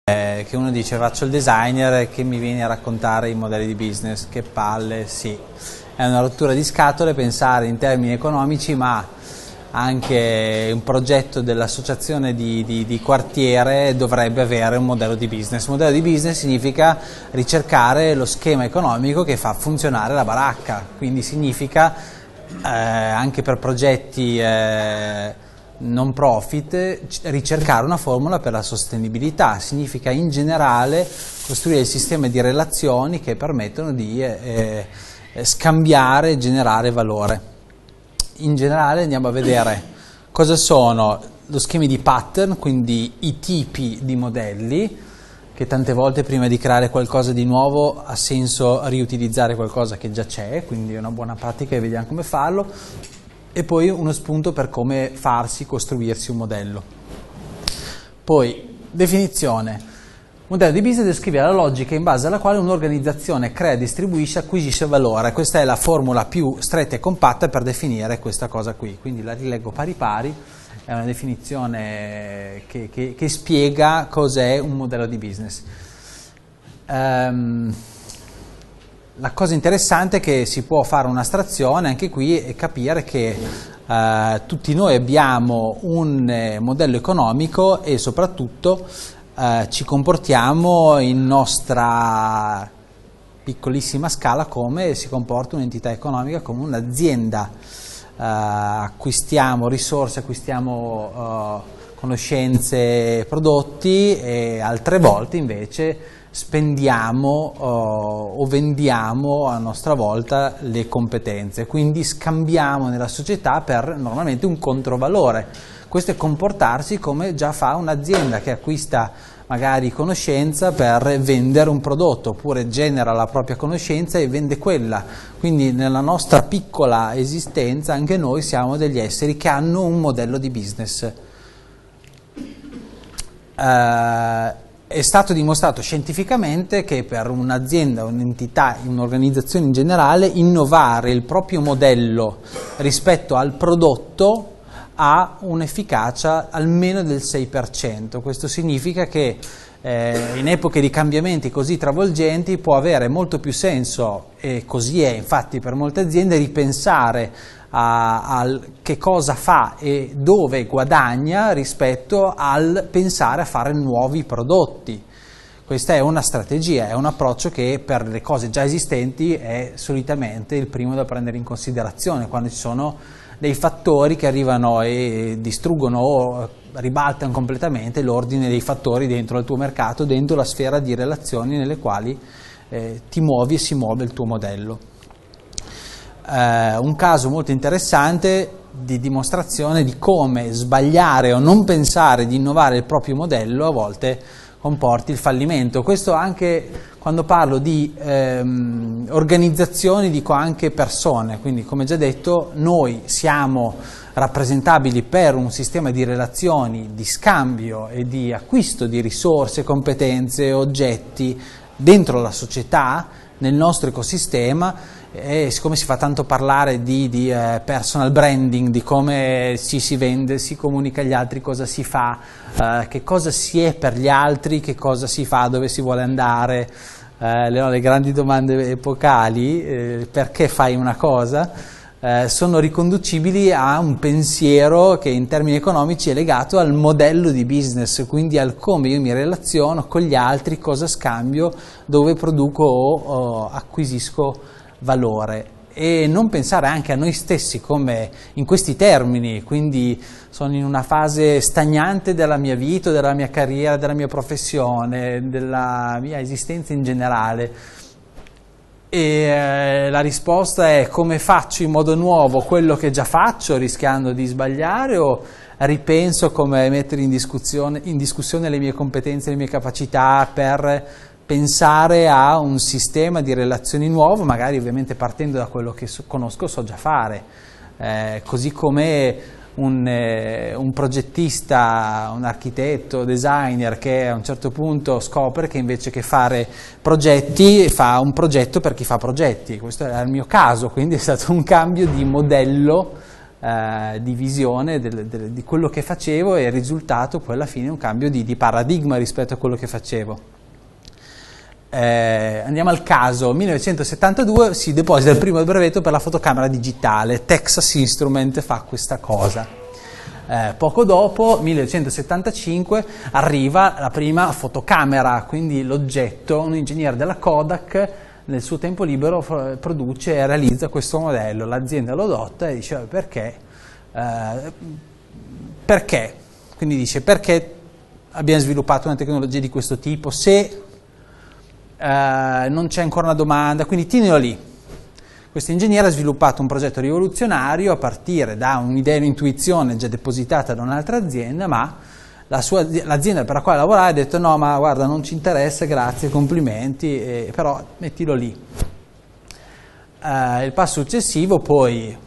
Che uno dice faccio il designer e che mi vieni a raccontare i modelli di business, che palle, sì, è una rottura di scatole pensare in termini economici, ma anche un progetto dell'associazione di quartiere dovrebbe avere un modello di business. Un modello di business significa ricercare lo schema economico che fa funzionare la baracca, quindi significa anche per progetti non profit ricercare una formula per la sostenibilità, significa in generale costruire sistemi di relazioni che permettono di scambiare e generare valore. In generale andiamo a vedere cosa sono lo schema di pattern, quindi i tipi di modelli, che tante volte prima di creare qualcosa di nuovo ha senso riutilizzare qualcosa che già c'è, quindi è una buona pratica e vediamo come farlo. E poi uno spunto per come costruirsi un modello. Poi, definizione. Modello di business descrive la logica in base alla quale un'organizzazione crea, distribuisce, acquisisce valore. Questa è la formula più stretta e compatta per definire questa cosa qui. Quindi la rileggo pari pari, è una definizione che spiega cos'è un modello di business. La cosa interessante è che si può fare un'astrazione anche qui e capire che tutti noi abbiamo un modello economico e soprattutto ci comportiamo in nostra piccolissima scala come si comporta un'entità economica, come un'azienda. Acquistiamo risorse, acquistiamo conoscenze, prodotti e altre volte invece spendiamo o vendiamo a nostra volta le competenze, quindi scambiamo nella società per normalmente un controvalore. Questo è comportarsi come già fa un'azienda che acquista magari conoscenza per vendere un prodotto, oppure genera la propria conoscenza e vende quella. Quindi nella nostra piccola esistenza anche noi siamo degli esseri che hanno un modello di business. È stato dimostrato scientificamente che per un'azienda, un'entità, un'organizzazione in generale, innovare il proprio modello rispetto al prodotto ha un'efficacia almeno del 6%. Questo significa che in epoche di cambiamenti così travolgenti può avere molto più senso, e così è infatti per molte aziende, ripensare a che cosa fa e dove guadagna rispetto al pensare a fare nuovi prodotti. Questa è una strategia, è un approccio che per le cose già esistenti è solitamente il primo da prendere in considerazione, quando ci sono dei fattori che arrivano e distruggono o ribaltano completamente l'ordine dei fattori dentro il tuo mercato, dentro la sfera di relazioni nelle quali ti muovi e si muove il tuo modello. Un caso molto interessante di dimostrazione di come sbagliare o non pensare di innovare il proprio modello a volte comporti il fallimento. Questo anche quando parlo di organizzazioni, dico anche persone, quindi come già detto noi siamo rappresentabili per un sistema di relazioni, di scambio e di acquisto di risorse, competenze, oggetti dentro la società, nel nostro ecosistema. E siccome si fa tanto parlare di personal branding, di come ci si vende, si comunica agli altri, cosa si fa, che cosa si è per gli altri, che cosa si fa, dove si vuole andare, le grandi domande epocali, perché fai una cosa, sono riconducibili a un pensiero che in termini economici è legato al modello di business, quindi al come io mi relaziono con gli altri, cosa scambio, dove produco o acquisisco valore, e non pensare anche a noi stessi come in questi termini. Quindi sono in una fase stagnante della mia vita, della mia carriera, della mia professione, della mia esistenza in generale, e la risposta è: come faccio in modo nuovo quello che già faccio rischiando di sbagliare, o ripenso come mettere in discussione le mie competenze, le mie capacità per pensare a un sistema di relazioni nuovo, magari ovviamente partendo da quello che conosco, so già fare, così come un progettista, un architetto, designer che a un certo punto scopre che invece che fare progetti fa un progetto per chi fa progetti. Questo era il mio caso, quindi è stato un cambio di modello di visione di quello che facevo, e il risultato poi alla fine è un cambio di paradigma rispetto a quello che facevo. Andiamo al caso. 1972 si deposita il primo brevetto per la fotocamera digitale. Texas Instrument fa questa cosa. Poco dopo, 1975, arriva la prima fotocamera, quindi l'oggetto, un ingegnere della Kodak nel suo tempo libero produce e realizza questo modello. L'azienda lo adotta e dice perché? Perché? Quindi dice perché abbiamo sviluppato una tecnologia di questo tipo se non c'è ancora una domanda, quindi tienilo lì. Questo ingegnere ha sviluppato un progetto rivoluzionario a partire da un'idea e un'intuizione già depositata da un'altra azienda, ma l'azienda per la quale lavorava ha detto no, ma guarda, non ci interessa, grazie, complimenti, però mettilo lì. Il passo successivo poi,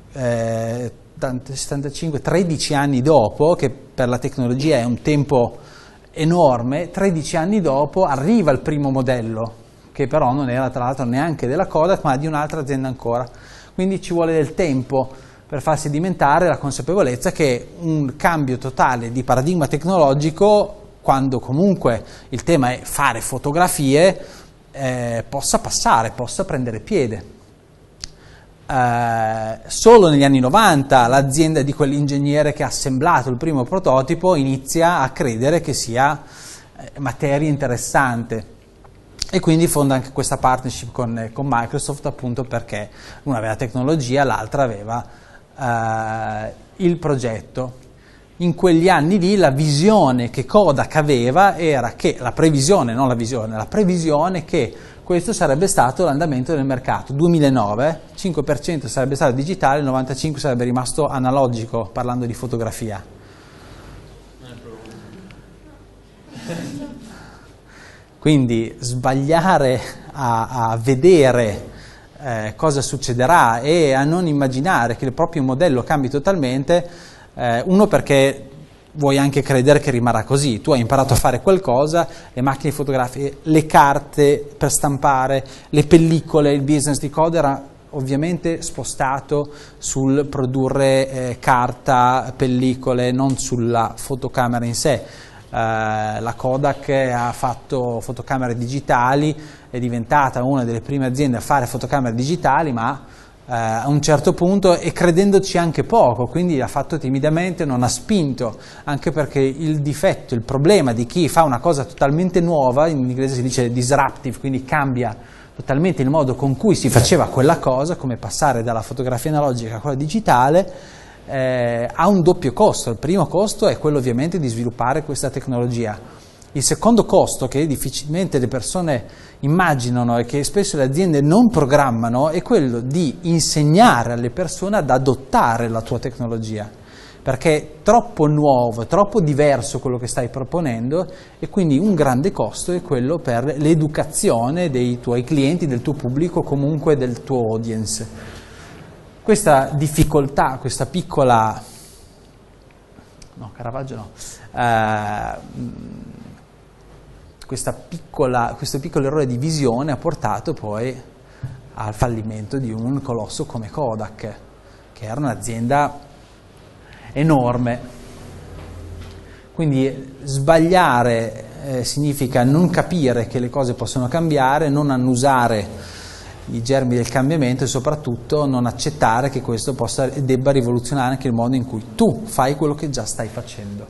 75, 13 anni dopo, che per la tecnologia è un tempo enorme, 13 anni dopo arriva il primo modello, che però non era tra l'altro neanche della Kodak, ma di un'altra azienda ancora. Quindi ci vuole del tempo per far sedimentare la consapevolezza che un cambio totale di paradigma tecnologico, quando comunque il tema è fare fotografie, possa passare, possa prendere piede. Solo negli anni 90 l'azienda di quell'ingegnere che ha assemblato il primo prototipo inizia a credere che sia materia interessante, e quindi fonda anche questa partnership con Microsoft, appunto perché una aveva tecnologia, l'altra aveva il progetto. In quegli anni lì la visione che Kodak aveva era che, la previsione, non la visione, la previsione che questo sarebbe stato l'andamento del mercato. 2009, 5% sarebbe stato digitale, il 95% sarebbe rimasto analogico, parlando di fotografia. Quindi sbagliare a vedere cosa succederà e a non immaginare che il proprio modello cambi totalmente, uno perché vuoi anche credere che rimarrà così, tu hai imparato a fare qualcosa, le macchine fotografiche, le carte per stampare, le pellicole, il business di Kodak era ovviamente spostato sul produrre carta, pellicole, non sulla fotocamera in sé. La Kodak ha fatto fotocamere digitali, è diventata una delle prime aziende a fare fotocamere digitali, ma a un certo punto, e credendoci anche poco, quindi ha fatto timidamente, non ha spinto, anche perché il difetto, il problema di chi fa una cosa totalmente nuova, in inglese si dice disruptive, quindi cambia totalmente il modo con cui si faceva quella cosa, come passare dalla fotografia analogica a quella digitale, ha un doppio costo. Il primo costo è quello ovviamente di sviluppare questa tecnologia. Il secondo costo, che difficilmente le persone immaginano e che spesso le aziende non programmano, è quello di insegnare alle persone ad adottare la tua tecnologia, perché è troppo nuovo, troppo diverso quello che stai proponendo, e quindi un grande costo è quello per l'educazione dei tuoi clienti, del tuo pubblico, comunque del tuo audience. Questa difficoltà, questa piccola, no, Caravaggio no, questo piccolo errore di visione ha portato poi al fallimento di un colosso come Kodak, che era un'azienda enorme. Quindi sbagliare significa non capire che le cose possono cambiare, non annusare i germi del cambiamento e soprattutto non accettare che questo possa e debba rivoluzionare anche il modo in cui tu fai quello che già stai facendo.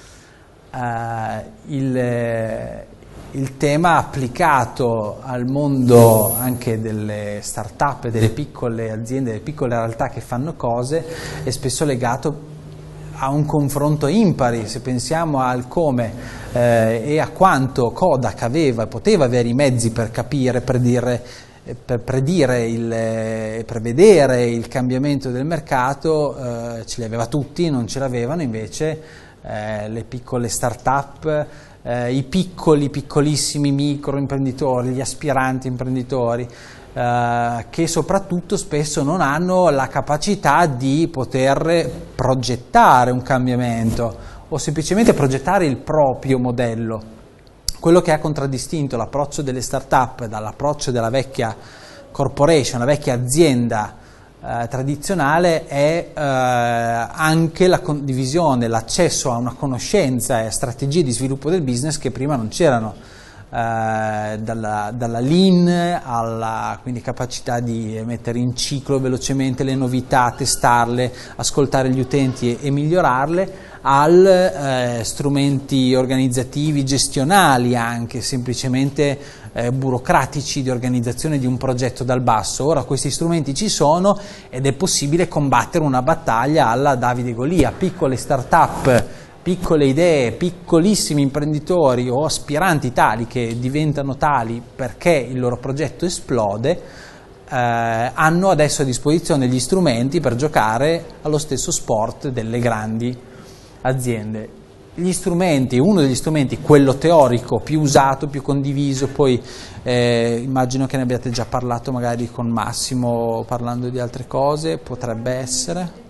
Il tema applicato al mondo anche delle start-up e delle piccole aziende, delle piccole realtà che fanno cose, è spesso legato a un confronto impari. Se pensiamo al come e a quanto Kodak aveva e poteva avere i mezzi per capire, per prevedere il cambiamento del mercato, ce li aveva tutti, non ce l'avevano invece le piccole start-up, i piccolissimi microimprenditori, gli aspiranti imprenditori, che soprattutto spesso non hanno la capacità di poter progettare un cambiamento o semplicemente progettare il proprio modello. Quello che ha contraddistinto l'approccio delle start-up dall'approccio della vecchia corporation, la vecchia azienda tradizionale è anche la condivisione, l'accesso a una conoscenza e strategie di sviluppo del business che prima non c'erano, dalla lean alla quindi capacità di mettere in ciclo velocemente le novità, testarle, ascoltare gli utenti e migliorarle, al strumenti organizzativi, gestionali, anche semplicemente burocratici di organizzazione di un progetto dal basso. Ora questi strumenti ci sono ed è possibile combattere una battaglia alla Davide e Golia, piccole start-up, piccole idee, piccolissimi imprenditori o aspiranti tali che diventano tali perché il loro progetto esplode, hanno adesso a disposizione gli strumenti per giocare allo stesso sport delle grandi aziende. Gli strumenti, uno degli strumenti, quello teorico più usato, più condiviso, poi immagino che ne abbiate già parlato magari con Massimo parlando di altre cose, potrebbe essere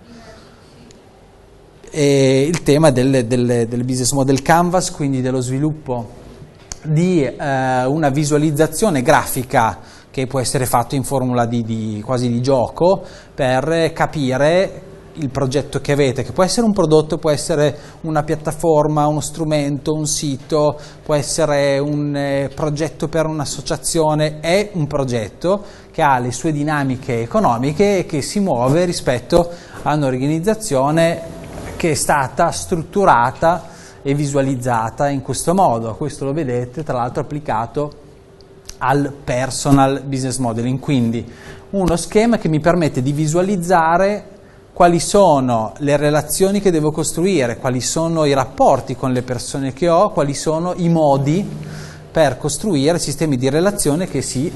il tema del business model canvas, quindi dello sviluppo di una visualizzazione grafica che può essere fatto in formula quasi di gioco, per capire il progetto che avete, che può essere un prodotto, può essere una piattaforma, uno strumento, un sito, può essere un progetto per un'associazione. È un progetto che ha le sue dinamiche economiche e che si muove rispetto a un'organizzazione che è stata strutturata e visualizzata in questo modo. Questo lo vedete tra l'altro applicato al personal business modeling, quindi uno schema che mi permette di visualizzare quali sono le relazioni che devo costruire, quali sono i rapporti con le persone che ho, quali sono i modi per costruire sistemi di relazione che si,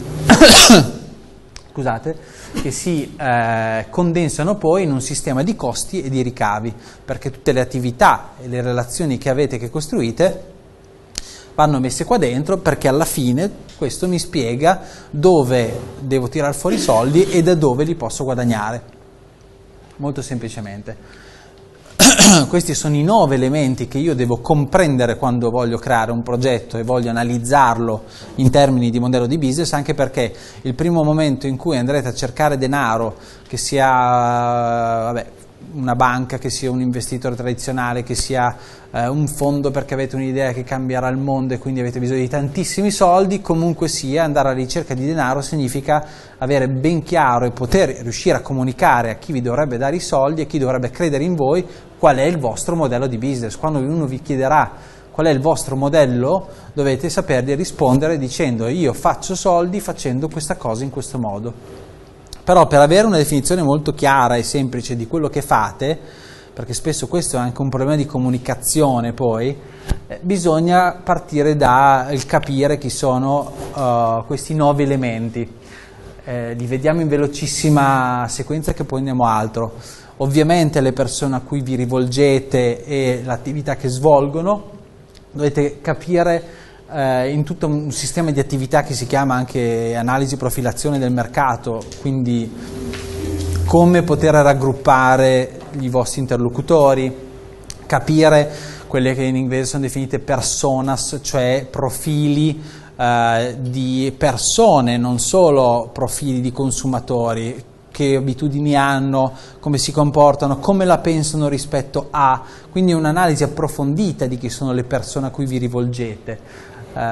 condensano poi in un sistema di costi e di ricavi, perché tutte le attività e le relazioni che avete, che costruite, vanno messe qua dentro, perché alla fine questo mi spiega dove devo tirare fuori i soldi e da dove li posso guadagnare. Molto semplicemente. Questi sono i 9 elementi che io devo comprendere quando voglio creare un progetto e voglio analizzarlo in termini di modello di business, anche perché il primo momento in cui andrete a cercare denaro, che sia una banca, che sia un investitore tradizionale, che sia un fondo perché avete un'idea che cambierà il mondo e quindi avete bisogno di tantissimi soldi, comunque sia andare alla ricerca di denaro significa avere ben chiaro e poter riuscire a comunicare a chi vi dovrebbe dare i soldi e chi dovrebbe credere in voi qual è il vostro modello di business. Quando uno vi chiederà qual è il vostro modello, dovete sapergli rispondere dicendo: io faccio soldi facendo questa cosa in questo modo. Però per avere una definizione molto chiara e semplice di quello che fate, perché spesso questo è anche un problema di comunicazione poi, bisogna partire dal capire chi sono questi 9 elementi. Li vediamo in velocissima sequenza che poi andiamo a altro. Ovviamente le persone a cui vi rivolgete e l'attività che svolgono, dovete capire in tutto un sistema di attività che si chiama anche analisi e profilazione del mercato, quindi come poter raggruppare i vostri interlocutori, capire quelle che in inglese sono definite personas, cioè profili di persone, non solo profili di consumatori, che abitudini hanno, come si comportano, come la pensano rispetto a, quindi un'analisi approfondita di chi sono le persone a cui vi rivolgete.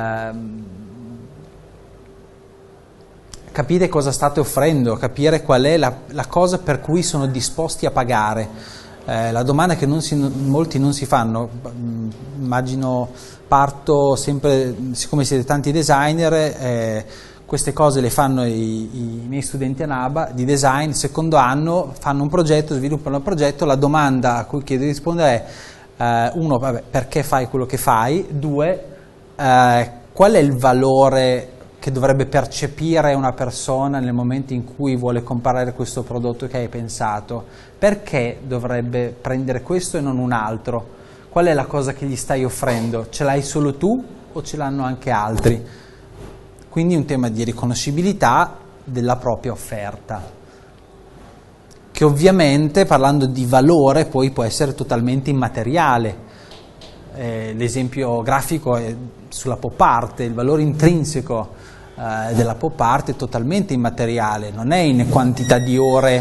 Capire cosa state offrendo, capire qual è la cosa per cui sono disposti a pagare. La domanda che molti non si fanno, immagino, parto sempre, siccome siete tanti designer, queste cose le fanno i miei studenti a NABA di design, secondo anno fanno un progetto, sviluppano il progetto, la domanda a cui chiedo di rispondere è 1, perché fai quello che fai, 2, qual è il valore che dovrebbe percepire una persona nel momento in cui vuole comprare questo prodotto che hai pensato? Perché dovrebbe prendere questo e non un altro? Qual è la cosa che gli stai offrendo? Ce l'hai solo tu o ce l'hanno anche altri? Quindi un tema di riconoscibilità della propria offerta, che ovviamente, parlando di valore, poi può essere totalmente immateriale. L'esempio grafico è sulla pop art, il valore intrinseco della pop art è totalmente immateriale, non è in quantità di ore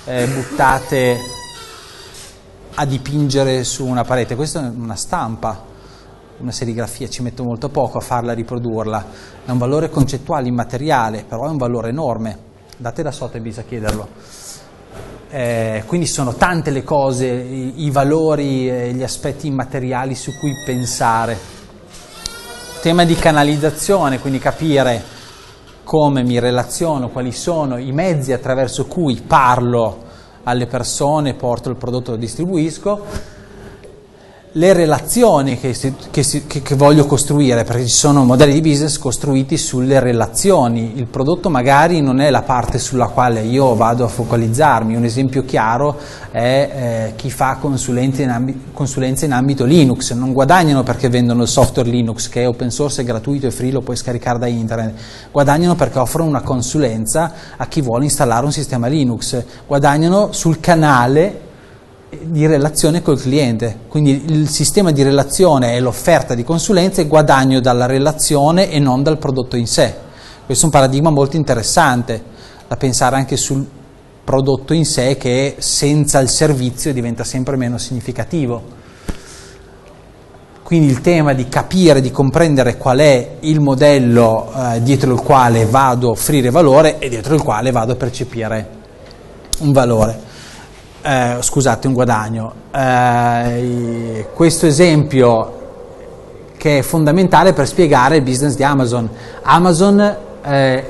buttate a dipingere su una parete. Questa è una stampa, una serigrafia, ci metto molto poco a farla, a riprodurla. È un valore concettuale, immateriale, però è un valore enorme. Andate da Sotheby's a chiederlo. Quindi sono tante le cose, i valori, gli aspetti immateriali su cui pensare. Tema di canalizzazione, quindi capire come mi relaziono, quali sono i mezzi attraverso cui parlo alle persone, porto il prodotto, lo distribuisco, le relazioni che voglio costruire, perché ci sono modelli di business costruiti sulle relazioni. Il prodotto magari non è la parte sulla quale io vado a focalizzarmi. Un esempio chiaro è chi fa consulenze in ambito Linux. Non guadagnano perché vendono il software Linux, che è open source, è gratuito e free, lo puoi scaricare da internet. Guadagnano perché offrono una consulenza a chi vuole installare un sistema Linux. Guadagnano sul canale di relazione col cliente, quindi il sistema di relazione è l'offerta di consulenze e guadagno dalla relazione e non dal prodotto in sé. Questo è un paradigma molto interessante da pensare anche sul prodotto in sé, che senza il servizio diventa sempre meno significativo. Quindi il tema di capire, di comprendere qual è il modello dietro il quale vado a offrire valore e dietro il quale vado a percepire un valore. Un guadagno. Questo esempio che è fondamentale per spiegare il business di Amazon. Amazon è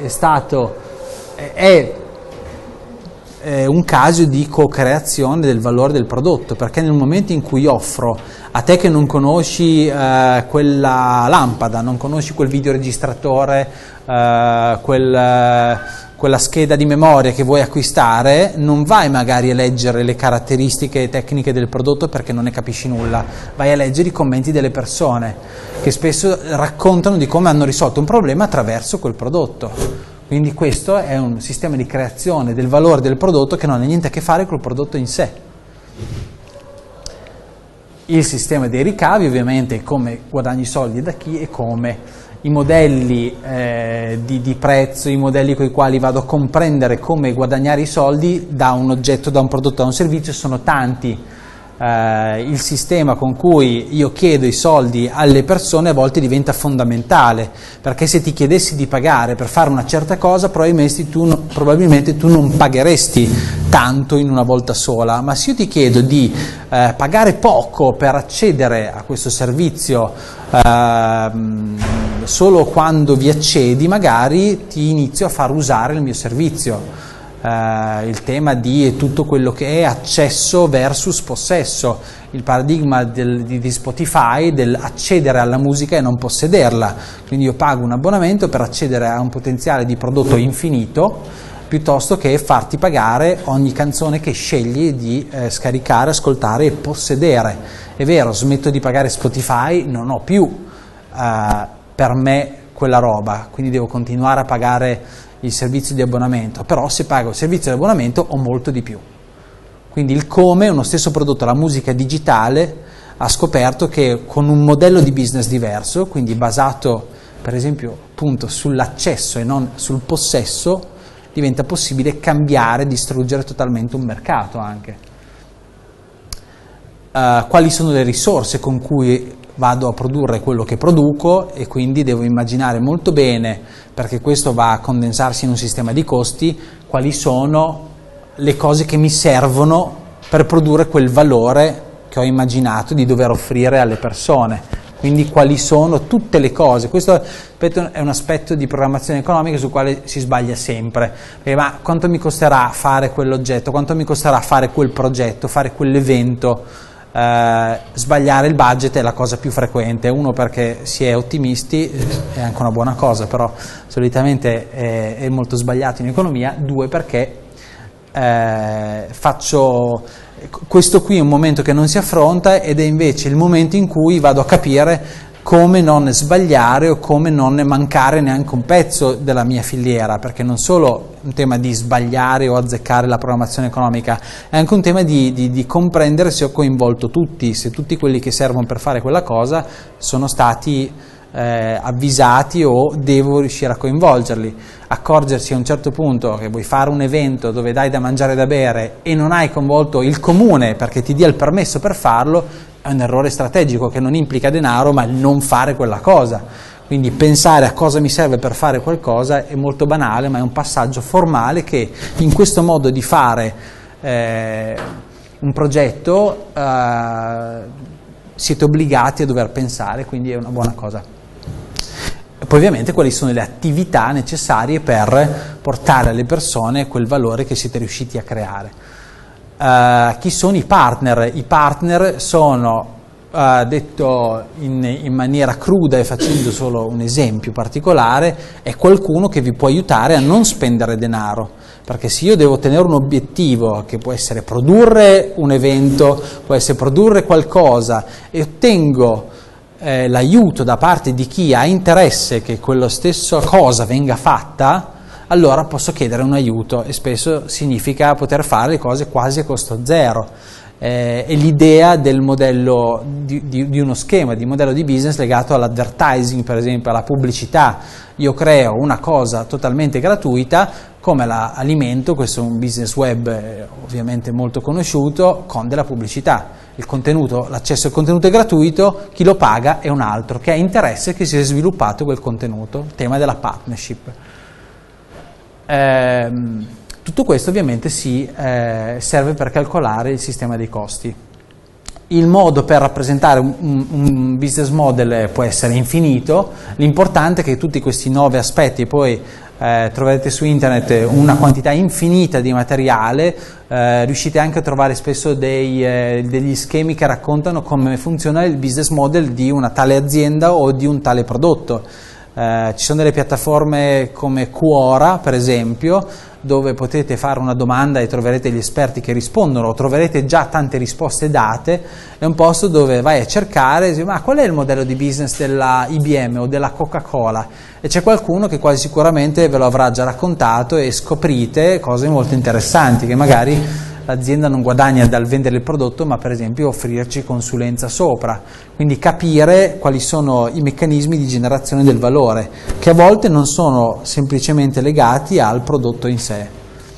un caso di co-creazione del valore del prodotto, perché nel momento in cui offro a te che non conosci quella lampada, non conosci quel videoregistratore, quella scheda di memoria che vuoi acquistare, non vai magari a leggere le caratteristiche tecniche del prodotto perché non ne capisci nulla, vai a leggere i commenti delle persone che spesso raccontano di come hanno risolto un problema attraverso quel prodotto. Quindi questo è un sistema di creazione del valore del prodotto che non ha niente a che fare col prodotto in sé. Il sistema dei ricavi, ovviamente, come guadagni soldi da chi e come i modelli di prezzo, i modelli con i quali vado a comprendere come guadagnare i soldi da un oggetto, da un prodotto, da un servizio, sono tanti. Il sistema con cui io chiedo i soldi alle persone a volte diventa fondamentale, perché se ti chiedessi di pagare per fare una certa cosa probabilmente tu non pagheresti tanto in una volta sola, ma se io ti chiedo di pagare poco per accedere a questo servizio solo quando vi accedi, magari ti inizio a far usare il mio servizio. Il tema di tutto quello che è accesso versus possesso, il paradigma di Spotify dell'accedere alla musica e non possederla, quindi io pago un abbonamento per accedere a un potenziale di prodotto infinito piuttosto che farti pagare ogni canzone che scegli di scaricare, ascoltare e possedere. È vero, smetto di pagare Spotify, non ho più per me quella roba, quindi devo continuare a pagare il servizio di abbonamento, però se pago il servizio di abbonamento ho molto di più. Quindi il come, uno stesso prodotto, la musica digitale, ha scoperto che con un modello di business diverso, quindi basato per esempio appunto sull'accesso e non sul possesso, diventa possibile cambiare, distruggere totalmente un mercato anche. Quali sono le risorse con cui vado a produrre quello che produco, e quindi devo immaginare molto bene, perché questo va a condensarsi in un sistema di costi, quali sono le cose che mi servono per produrre quel valore che ho immaginato di dover offrire alle persone. Quindi quali sono tutte le cose. Questo ripeto, è un aspetto di programmazione economica sul quale si sbaglia sempre. Ma quanto mi costerà fare quell'oggetto, quanto mi costerà fare quel progetto, fare quell'evento? Sbagliare il budget è la cosa più frequente. Uno, perché si è ottimisti, è anche una buona cosa, però solitamente è molto sbagliato in economia. Due, perché questo qui è un momento che non si affronta, ed è invece il momento in cui vado a capire come non sbagliare o come non mancare neanche un pezzo della mia filiera, perché non solo un tema di sbagliare o azzeccare la programmazione economica, è anche un tema di comprendere se ho coinvolto tutti, se tutti quelli che servono per fare quella cosa sono stati avvisati o devo riuscire a coinvolgerli. Accorgersi a un certo punto che vuoi fare un evento dove dai da mangiare e da bere e non hai coinvolto il comune perché ti dia il permesso per farlo, è un errore strategico che non implica denaro, ma il non fare quella cosa. Quindi pensare a cosa mi serve per fare qualcosa è molto banale, ma è un passaggio formale che in questo modo di fare un progetto siete obbligati a dover pensare, quindi è una buona cosa. E poi ovviamente quali sono le attività necessarie per portare alle persone quel valore che siete riusciti a creare. Chi sono i partner? I partner sono, detto in maniera cruda e facendo solo un esempio particolare, è qualcuno che vi può aiutare a non spendere denaro, perché se io devo ottenere un obiettivo che può essere produrre un evento, può essere produrre qualcosa e ottengo l'aiuto da parte di chi ha interesse che quella stessa cosa venga fatta, allora posso chiedere un aiuto e spesso significa poter fare le cose quasi a costo zero. È l'idea del modello di uno schema, di modello di business legato all'advertising, per esempio, alla pubblicità. Io creo una cosa totalmente gratuita, come la alimento, questo è un business web ovviamente molto conosciuto, con della pubblicità. Il contenuto, l'accesso al contenuto è gratuito, chi lo paga è un altro, che ha interesse che sia sviluppato quel contenuto, il tema della partnership. Tutto questo ovviamente serve per calcolare il sistema dei costi. Il modo per rappresentare un business model può essere infinito, l'importante è che tutti questi 9 aspetti, poi troverete su internet una quantità infinita di materiale, riuscite anche a trovare spesso degli schemi che raccontano come funziona il business model di una tale azienda o di un tale prodotto. Ci sono delle piattaforme come Quora, per esempio, dove potete fare una domanda e troverete gli esperti che rispondono, o troverete già tante risposte date. È un posto dove vai a cercare, ma qual è il modello di business della IBM o della Coca-Cola? E c'è qualcuno che quasi sicuramente ve lo avrà già raccontato e scoprite cose molto interessanti che magari l'azienda non guadagna dal vendere il prodotto, ma per esempio offrirci consulenza sopra. Quindi capire quali sono i meccanismi di generazione del valore, che a volte non sono semplicemente legati al prodotto in sé.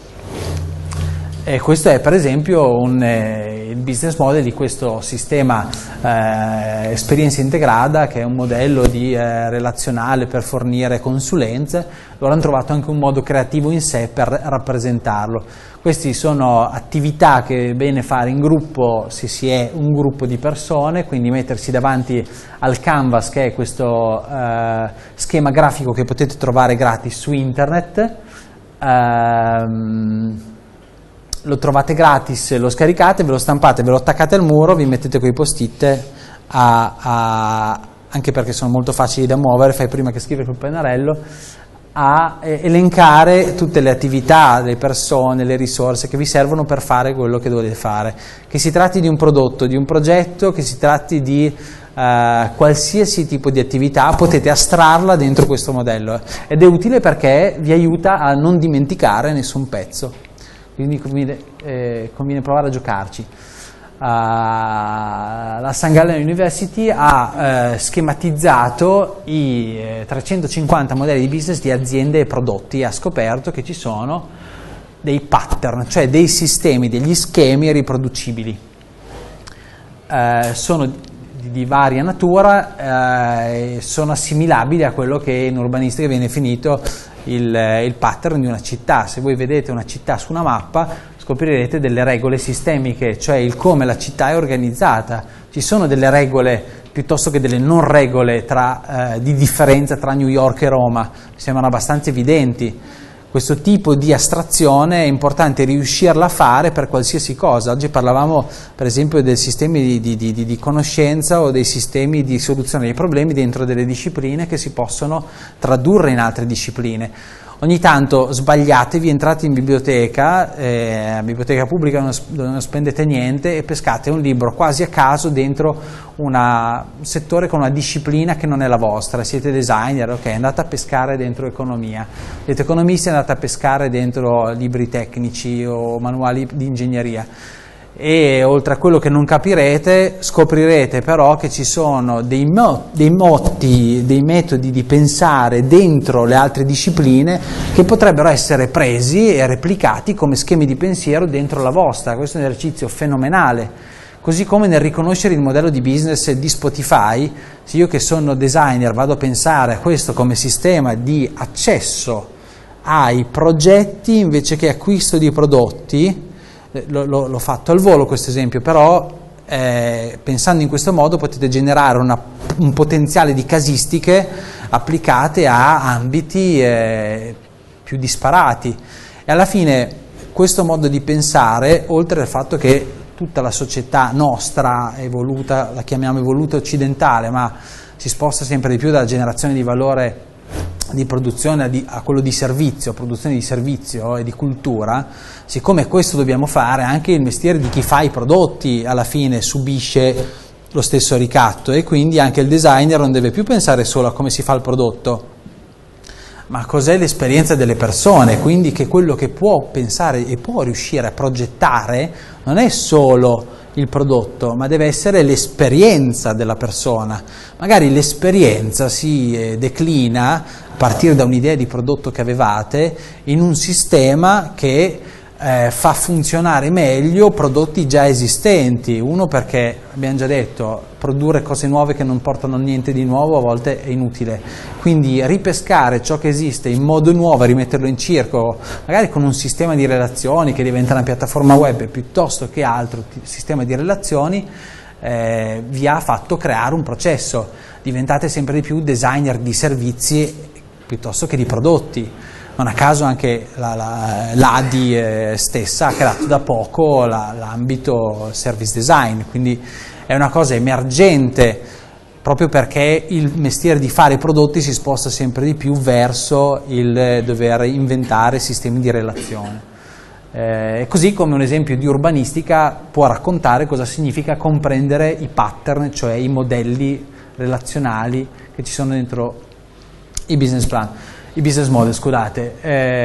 E questo è per esempio il business model di questo sistema esperienza integrata, che è un modello relazionale per fornire consulenze. Loro hanno trovato anche un modo creativo in sé per rappresentarlo. Queste sono attività che è bene fare in gruppo se si è un gruppo di persone, quindi mettersi davanti al Canvas, che è questo schema grafico che potete trovare gratis su internet. Lo trovate gratis, lo scaricate, ve lo stampate, ve lo attaccate al muro, vi mettete quei post-it anche perché sono molto facili da muovere, fai prima che scrivere col pennarello, a elencare tutte le attività, le persone, le risorse che vi servono per fare quello che dovete fare. Che si tratti di un prodotto, di un progetto, che si tratti di qualsiasi tipo di attività, potete astrarla dentro questo modello ed è utile perché vi aiuta a non dimenticare nessun pezzo. Quindi conviene provare a giocarci. La St. Gallen University ha schematizzato i 350 modelli di business di aziende e prodotti e ha scoperto che ci sono dei pattern, cioè dei sistemi, degli schemi riproducibili. Sono di varia natura, sono assimilabili a quello che in urbanistica viene definito il pattern di una città. Se voi vedete una città su una mappa scoprirete delle regole sistemiche, cioè il come la città è organizzata. Ci sono delle regole piuttosto che delle non regole di differenza tra New York e Roma, sembrano abbastanza evidenti. Questo tipo di astrazione è importante riuscirla a fare per qualsiasi cosa. Oggi parlavamo per esempio dei sistemi di conoscenza o dei sistemi di soluzione dei problemi dentro delle discipline che si possono tradurre in altre discipline. Ogni tanto sbagliatevi, entrate in biblioteca, biblioteca pubblica non spendete niente e pescate un libro quasi a caso dentro un settore con una disciplina che non è la vostra. Siete designer, ok, andate a pescare dentro economia. Siete economisti, andate a pescare dentro libri tecnici o manuali di ingegneria. e oltre a quello che non capirete scoprirete però che ci sono dei metodi di pensare dentro le altre discipline che potrebbero essere presi e replicati come schemi di pensiero dentro la vostra. Questo è un esercizio fenomenale. Così come nel riconoscere il modello di business di Spotify, se io che sono designer vado a pensare a questo come sistema di accesso ai progetti invece che acquisto di prodotti, l'ho fatto al volo questo esempio, però pensando in questo modo potete generare un potenziale di casistiche applicate a ambiti più disparati. E alla fine questo modo di pensare, oltre al fatto che tutta la società nostra evoluta, la chiamiamo evoluta occidentale, ma si sposta sempre di più dalla generazione di valore di produzione a quello di servizio, produzione di servizio e di cultura, siccome questo dobbiamo fare, anche il mestiere di chi fa i prodotti alla fine subisce lo stesso ricatto, e quindi anche il designer non deve più pensare solo a come si fa il prodotto, ma cos'è l'esperienza delle persone, quindi che quello che può pensare e può riuscire a progettare non è solo il prodotto, ma deve essere l'esperienza della persona. Magari l'esperienza si declina a partire da un'idea di prodotto che avevate in un sistema che fa funzionare meglio prodotti già esistenti. Uno, perché abbiamo già detto, produrre cose nuove che non portano niente di nuovo a volte è inutile, quindi ripescare ciò che esiste in modo nuovo e rimetterlo in circolo, magari con un sistema di relazioni che diventa una piattaforma web piuttosto che altro sistema di relazioni, vi ha fatto creare un processo. Diventate sempre di più designer di servizi piuttosto che di prodotti. Non a caso anche l'ADI stessa ha creato da poco l'ambito service design, quindi è una cosa emergente proprio perché il mestiere di fare prodotti si sposta sempre di più verso il dover inventare sistemi di relazione. Così come un esempio di urbanistica può raccontare cosa significa comprendere i pattern, cioè i modelli relazionali che ci sono dentro i business plan. I business model, scusate,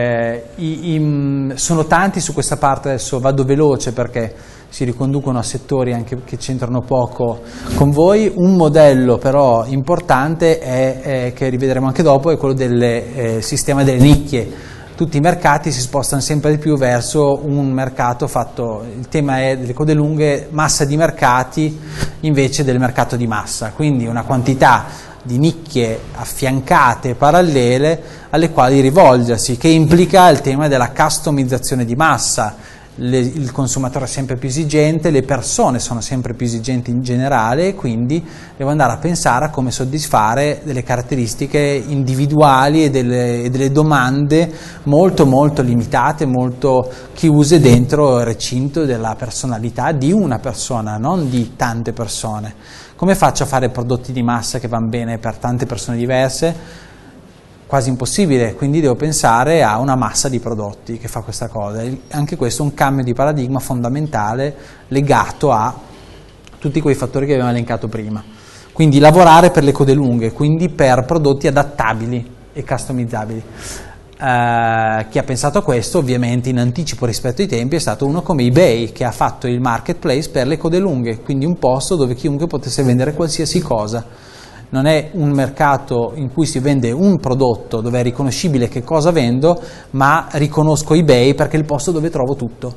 sono tanti su questa parte, adesso vado veloce perché si riconducono a settori anche che c'entrano poco con voi. Un modello però importante che rivedremo anche dopo, è quello del sistema delle nicchie. Tutti i mercati si spostano sempre di più verso un mercato fatto, il tema è delle code lunghe, massa di mercati invece del mercato di massa, quindi una quantità di nicchie affiancate, parallele, alle quali rivolgersi, che implica il tema della customizzazione di massa. Il consumatore è sempre più esigente, le persone sono sempre più esigenti in generale, e quindi devo andare a pensare a come soddisfare delle caratteristiche individuali e delle domande molto molto limitate, molto chiuse dentro il recinto della personalità di una persona, non di tante persone. Come faccio a fare prodotti di massa che vanno bene per tante persone diverse? Quasi impossibile, quindi devo pensare a una massa di prodotti che fa questa cosa. Anche questo è un cambio di paradigma fondamentale legato a tutti quei fattori che abbiamo elencato prima. Quindi lavorare per le code lunghe, quindi per prodotti adattabili e customizzabili. Chi ha pensato a questo ovviamente in anticipo rispetto ai tempi è stato uno come eBay, che ha fatto il marketplace per le code lunghe, quindi un posto dove chiunque potesse vendere qualsiasi cosa. Non è un mercato in cui si vende un prodotto dove è riconoscibile che cosa vendo, ma riconosco eBay perché è il posto dove trovo tutto.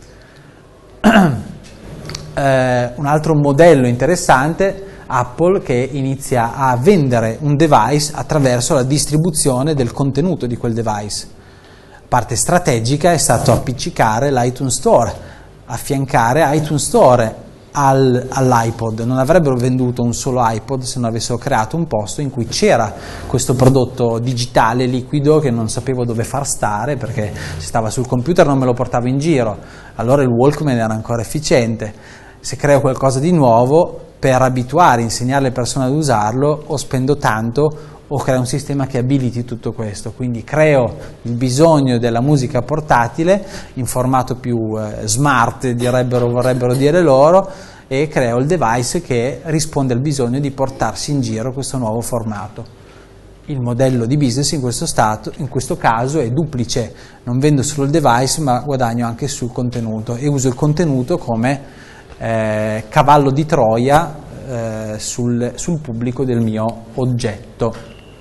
Un altro modello interessante, Apple, che inizia a vendere un device attraverso la distribuzione del contenuto di quel device. Parte strategica è stato appiccicare l'iTunes Store, affiancare iTunes Store all'iPod. Non avrebbero venduto un solo iPod se non avessero creato un posto in cui c'era questo prodotto digitale liquido che non sapevo dove far stare perché se stava sul computer non me lo portavo in giro, allora il Walkman era ancora efficiente. Se creo qualcosa di nuovo, per abituare, insegnare alle persone ad usarlo, o spendo tanto o creo un sistema che abiliti tutto questo, quindi creo il bisogno della musica portatile in formato più smart, vorrebbero dire loro, e creo il device che risponde al bisogno di portarsi in giro questo nuovo formato. il modello di business in questo caso è duplice, non vendo solo il device ma guadagno anche sul contenuto e uso il contenuto come cavallo di Troia sul pubblico del mio oggetto.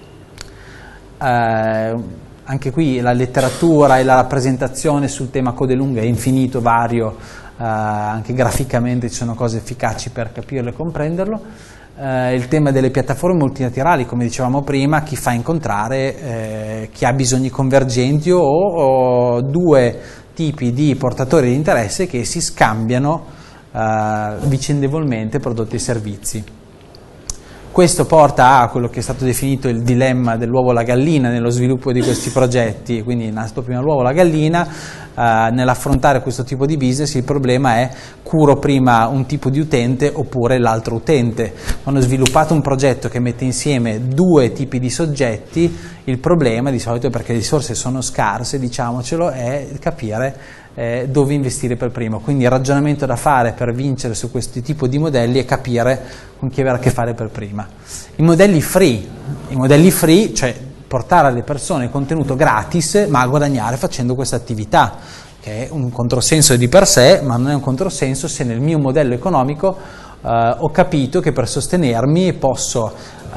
Anche qui la letteratura e la rappresentazione sul tema code lunghe è infinito, vario, anche graficamente ci sono cose efficaci per capirlo e comprenderlo. Il tema delle piattaforme multilaterali, come dicevamo prima, chi fa incontrare chi ha bisogni convergenti o due tipi di portatori di interesse che si scambiano vicendevolmente prodotti e servizi. Questo porta a quello che è stato definito il dilemma dell'uovo e la gallina nello sviluppo di questi progetti, quindi è nato prima l'uovo e la gallina. Nell'affrontare questo tipo di business il problema è: curo prima un tipo di utente oppure l'altro utente? Quando ho sviluppato un progetto che mette insieme due tipi di soggetti, il problema di solito, perché le risorse sono scarse, diciamocelo, è capire dove investire per primo. Quindi il ragionamento da fare per vincere su questo tipo di modelli è capire con chi avere a che fare per prima. I modelli free, cioè portare alle persone contenuto gratis ma guadagnare facendo questa attività, che è un controsenso di per sé, ma non è un controsenso se nel mio modello economico ho capito che per sostenermi posso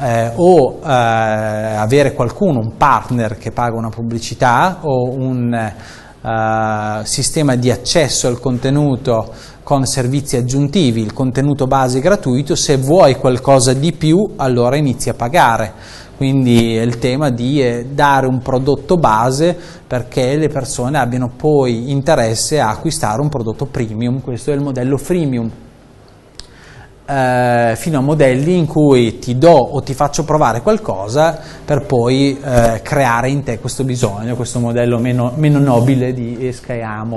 avere qualcuno, un partner che paga una pubblicità o un sistema di accesso al contenuto con servizi aggiuntivi, il contenuto base gratuito. Se vuoi qualcosa di più allora inizi a pagare. Quindi è il tema di dare un prodotto base perché le persone abbiano poi interesse a acquistare un prodotto premium. Questo è il modello freemium. Fino a modelli in cui ti do o ti faccio provare qualcosa per poi creare in te questo bisogno, questo modello meno nobile di esca e amo.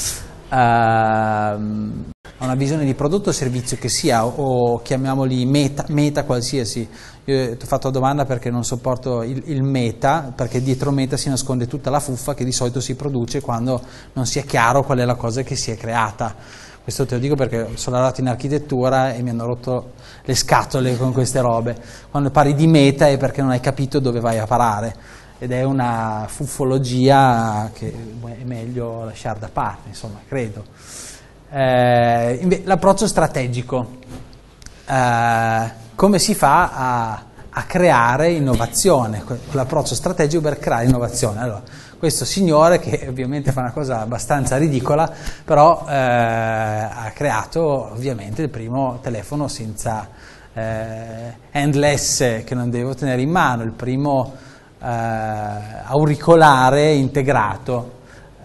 Una visione di prodotto o servizio che sia, o chiamiamoli meta qualsiasi. Io ti ho fatto la domanda perché non sopporto il meta, perché dietro meta si nasconde tutta la fuffa che di solito si produce quando non si è chiaro qual è la cosa che si è creata. Questo te lo dico perché sono lavorato in architettura e mi hanno rotto le scatole con queste robe. Quando parli di meta è perché non hai capito dove vai a parare, ed è una fuffologia che è meglio lasciare da parte, insomma, credo. L'approccio strategico. Come si fa a creare innovazione? L'approccio strategico per creare innovazione. Allora, questo signore, che ovviamente fa una cosa abbastanza ridicola, però ha creato ovviamente il primo telefono senza handless che non devo tenere in mano, il primo auricolare integrato.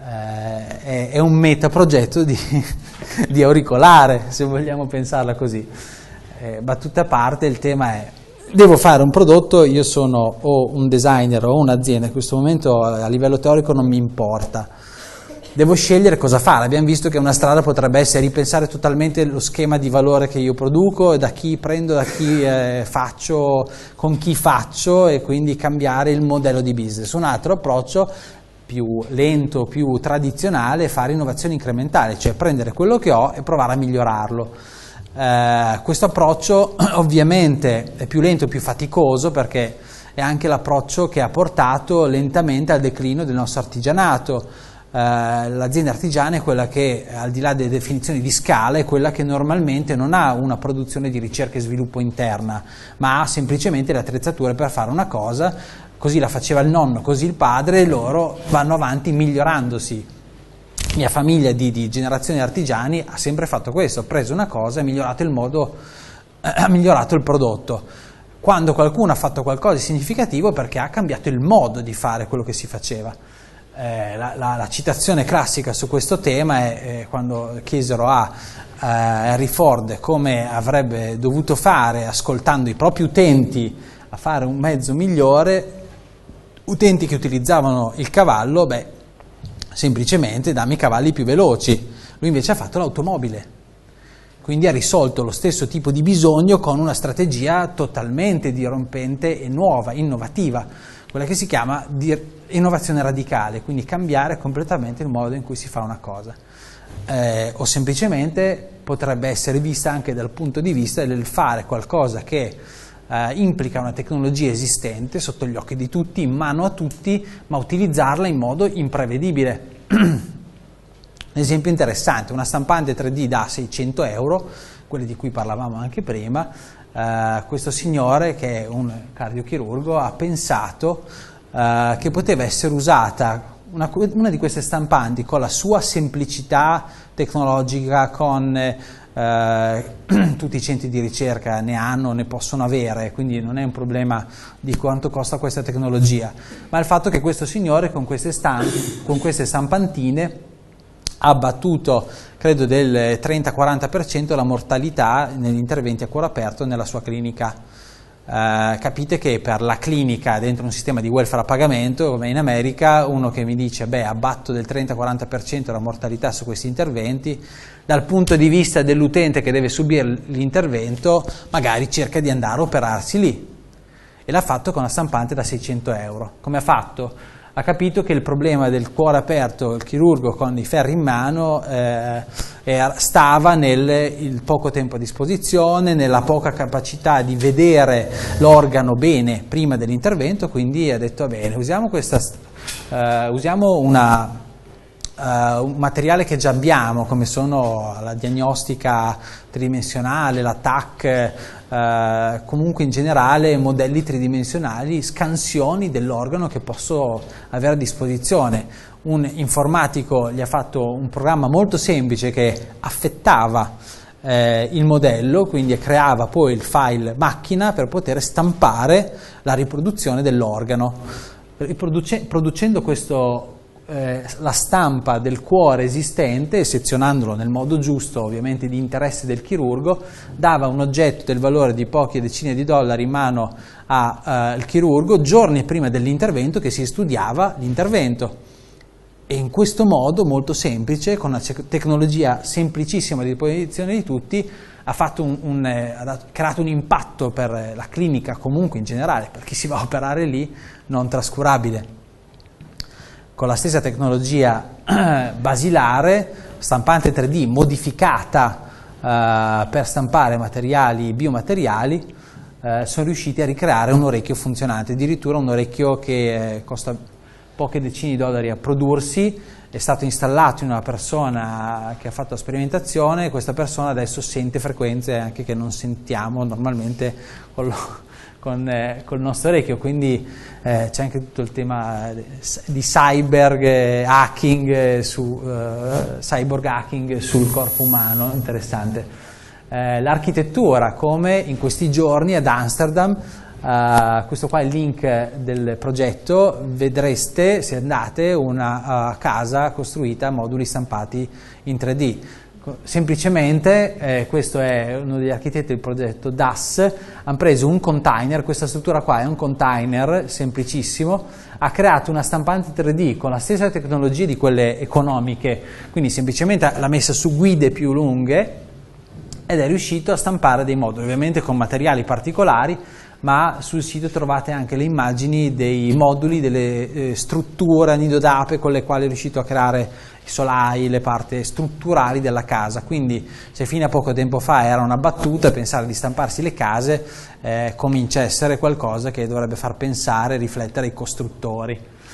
È un metaprogetto di auricolare, se vogliamo pensarla così. Battute a parte, il tema è: devo fare un prodotto, io sono o un designer o un'azienda, in questo momento a livello teorico non mi importa, devo scegliere cosa fare. Abbiamo visto che una strada potrebbe essere ripensare totalmente lo schema di valore che io produco, da chi prendo, da chi faccio, con chi faccio, e quindi cambiare il modello di business. Un altro approccio più lento, più tradizionale, è fare innovazione incrementale, cioè prendere quello che ho e provare a migliorarlo. Questo approccio ovviamente è più lento e più faticoso, perché è anche l'approccio che ha portato lentamente al declino del nostro artigianato. L'azienda artigiana è quella che, al di là delle definizioni di scala, è quella che normalmente non ha una produzione di ricerca e sviluppo interna, ma ha semplicemente le attrezzature per fare una cosa. Così la faceva il nonno, così il padre, e loro vanno avanti migliorandosi. Mia famiglia di generazioni artigiani ha sempre fatto questo: ha preso una cosa e ha migliorato il modo, ha migliorato il prodotto. Quando qualcuno ha fatto qualcosa di significativo, perché ha cambiato il modo di fare quello che si faceva. La citazione classica su questo tema è quando chiesero a Henry Ford come avrebbe dovuto fare, ascoltando i propri utenti, a fare un mezzo migliore. Utenti che utilizzavano il cavallo, semplicemente dammi i cavalli più veloci. Lui invece ha fatto l'automobile, quindi ha risolto lo stesso tipo di bisogno con una strategia totalmente dirompente e nuova, innovativa, quella che si chiama innovazione radicale, quindi cambiare completamente il modo in cui si fa una cosa. O semplicemente potrebbe essere vista anche dal punto di vista del fare qualcosa che implica una tecnologia esistente sotto gli occhi di tutti, in mano a tutti, ma utilizzarla in modo imprevedibile. Un esempio interessante, una stampante 3D da 600 euro, quelle di cui parlavamo anche prima. Questo signore, che è un cardiochirurgo, ha pensato che poteva essere usata una di queste stampanti con la sua semplicità tecnologica, con tutti i centri di ricerca ne hanno, ne possono avere, quindi non è un problema di quanto costa questa tecnologia, ma il fatto che questo signore con queste stampantine ha abbattuto, credo, del 30-40% la mortalità negli interventi a cuore aperto nella sua clinica. Capite che per la clinica dentro un sistema di welfare a pagamento come in America, uno che mi dice abbatto del 30-40% la mortalità su questi interventi, dal punto di vista dell'utente che deve subire l'intervento magari cerca di andare a operarsi lì, e l'ha fatto con una stampante da 600 euro. Come ha fatto? Ha capito che il problema del cuore aperto, il chirurgo con i ferri in mano, stava nel poco tempo a disposizione, nella poca capacità di vedere l'organo bene prima dell'intervento, quindi ha detto: va bene, usiamo un materiale che già abbiamo, come sono la diagnostica tridimensionale, la TAC, comunque in generale modelli tridimensionali, scansioni dell'organo che posso avere a disposizione. Un informatico gli ha fatto un programma molto semplice che affettava il modello, quindi creava poi il file macchina per poter stampare la riproduzione dell'organo. Producendo la stampa del cuore esistente, sezionandolo nel modo giusto, ovviamente di interesse del chirurgo, dava un oggetto del valore di poche decine di dollari in mano al chirurgo giorni prima dell'intervento, che si studiava l'intervento. E in questo modo molto semplice, con una tecnologia semplicissima di disposizione di tutti, ha creato un impatto per la clinica, comunque in generale per chi si va a operare lì, non trascurabile. Con la stessa tecnologia basilare, stampante 3D modificata per stampare materiali biomateriali, sono riusciti a ricreare un orecchio funzionante, addirittura un orecchio che costa poche decine di dollari a prodursi. È stato installato in una persona che ha fatto la sperimentazione, e questa persona adesso sente frequenze anche che non sentiamo normalmente col nostro orecchio, quindi c'è anche tutto il tema di cyborg hacking sul corpo umano, interessante. L'architettura, come in questi giorni ad Amsterdam, questo qua è il link del progetto, vedreste se andate una casa costruita a moduli stampati in 3D. Semplicemente, questo è uno degli architetti del progetto DAS, hanno preso un container, questa struttura qua è un container semplicissimo, ha creato una stampante 3D con la stessa tecnologia di quelle economiche, quindi semplicemente l'ha messa su guide più lunghe ed è riuscito a stampare dei moduli, ovviamente con materiali particolari, ma sul sito trovate anche le immagini dei moduli, delle strutture a nido d'ape con le quali è riuscito a creare i solai, le parti strutturali della casa. Quindi se fino a poco tempo fa era una battuta pensare di stamparsi le case, comincia a essere qualcosa che dovrebbe far pensare e riflettere i costruttori.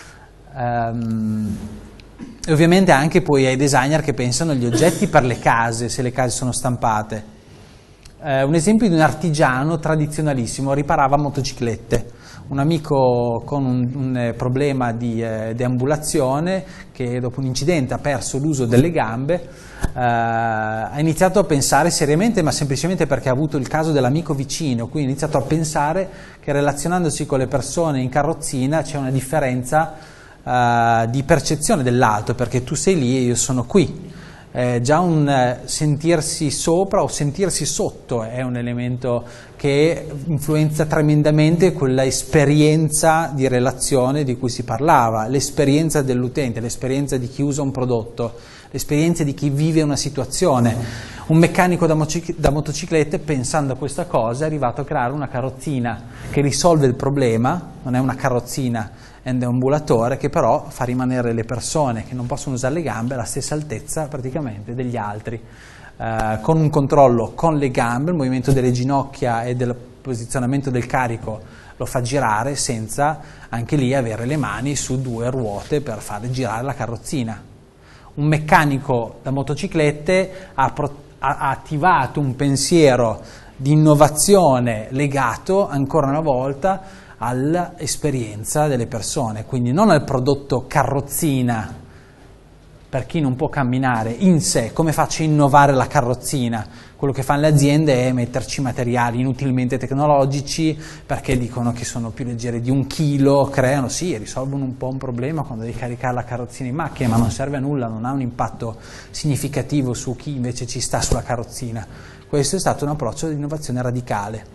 E ovviamente anche poi ai designer che pensano agli oggetti per le case, se le case sono stampate. Un esempio di un artigiano tradizionalissimo, riparava motociclette. Un amico con un problema di deambulazione, che dopo un incidente ha perso l'uso delle gambe, ha iniziato a pensare seriamente, ma semplicemente perché ha avuto il caso dell'amico vicino, quindi ha iniziato a pensare che relazionandosi con le persone in carrozzina c'è una differenza di percezione dell'altro, perché tu sei lì e io sono qui. Già un sentirsi sopra o sentirsi sotto è un elemento che influenza tremendamente quella esperienza di relazione di cui si parlava, l'esperienza dell'utente, l'esperienza di chi usa un prodotto, l'esperienza di chi vive una situazione. Un meccanico da motociclette, pensando a questa cosa, è arrivato a creare una carrozzina che risolve il problema, non è una carrozzina, è un deambulatore che però fa rimanere le persone che non possono usare le gambe alla stessa altezza praticamente degli altri, con un controllo con le gambe, il movimento delle ginocchia e del posizionamento del carico lo fa girare senza anche lì avere le mani su due ruote per fare girare la carrozzina. Un meccanico da motociclette ha attivato un pensiero di innovazione legato ancora una volta all'esperienza delle persone, quindi non al prodotto carrozzina per chi non può camminare in sé. Come faccio a innovare la carrozzina? Quello che fanno le aziende è metterci materiali inutilmente tecnologici perché dicono che sono più leggeri di 1 chilo, creano, sì, risolvono un po' un problema quando devi caricare la carrozzina in macchina, ma non serve a nulla, non ha un impatto significativo su chi invece ci sta sulla carrozzina. Questo è stato un approccio di innovazione radicale.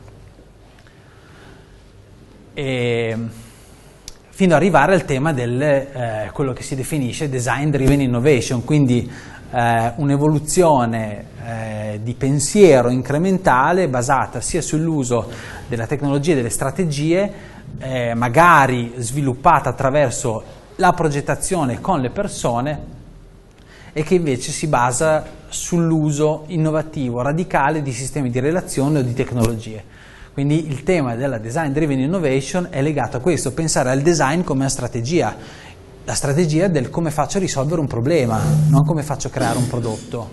Fino ad arrivare al tema del quello che si definisce design driven innovation, quindi un'evoluzione di pensiero incrementale basata sia sull'uso della tecnologia e delle strategie, magari sviluppata attraverso la progettazione con le persone, e che invece si basa sull'uso innovativo, radicale di sistemi di relazione o di tecnologie. Quindi il tema della design driven innovation è legato a questo, pensare al design come una strategia, la strategia del come faccio a risolvere un problema, non come faccio a creare un prodotto.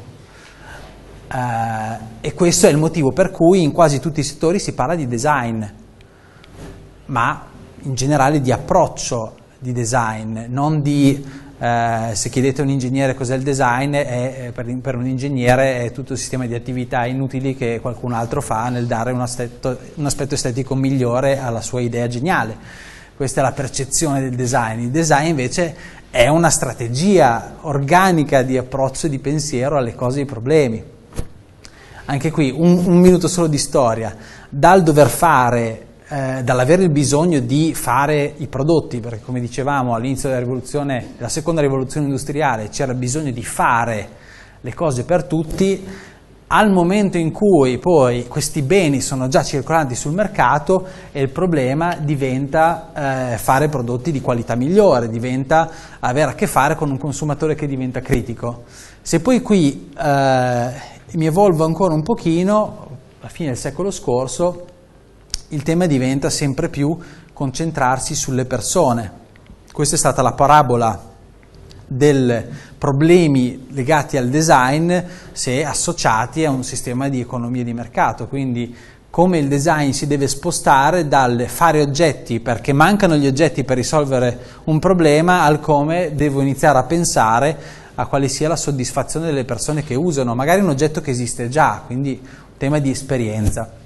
E questo è il motivo per cui in quasi tutti i settori si parla di design, ma in generale di approccio di design, non di se chiedete a un ingegnere cos'è il design, per un ingegnere è tutto il sistema di attività inutili che qualcun altro fa nel dare un aspetto estetico migliore alla sua idea geniale. Questa è la percezione del design. Il design invece è una strategia organica di approccio e di pensiero alle cose e ai problemi. Anche qui un minuto solo di storia. Dal dover fare dall'avere il bisogno di fare i prodotti, perché come dicevamo all'inizio della seconda rivoluzione industriale c'era bisogno di fare le cose per tutti, al momento in cui poi questi beni sono già circolanti sul mercato e il problema diventa fare prodotti di qualità migliore, diventa avere a che fare con un consumatore che diventa critico. Se poi qui mi evolvo ancora un pochino, alla fine del secolo scorso il tema diventa sempre più concentrarsi sulle persone. Questa è stata la parabola dei problemi legati al design se associati a un sistema di economia di mercato, quindi come il design si deve spostare dal fare oggetti perché mancano gli oggetti per risolvere un problema al come devo iniziare a pensare a quale sia la soddisfazione delle persone che usano, magari un oggetto che esiste già, quindi un tema di esperienza.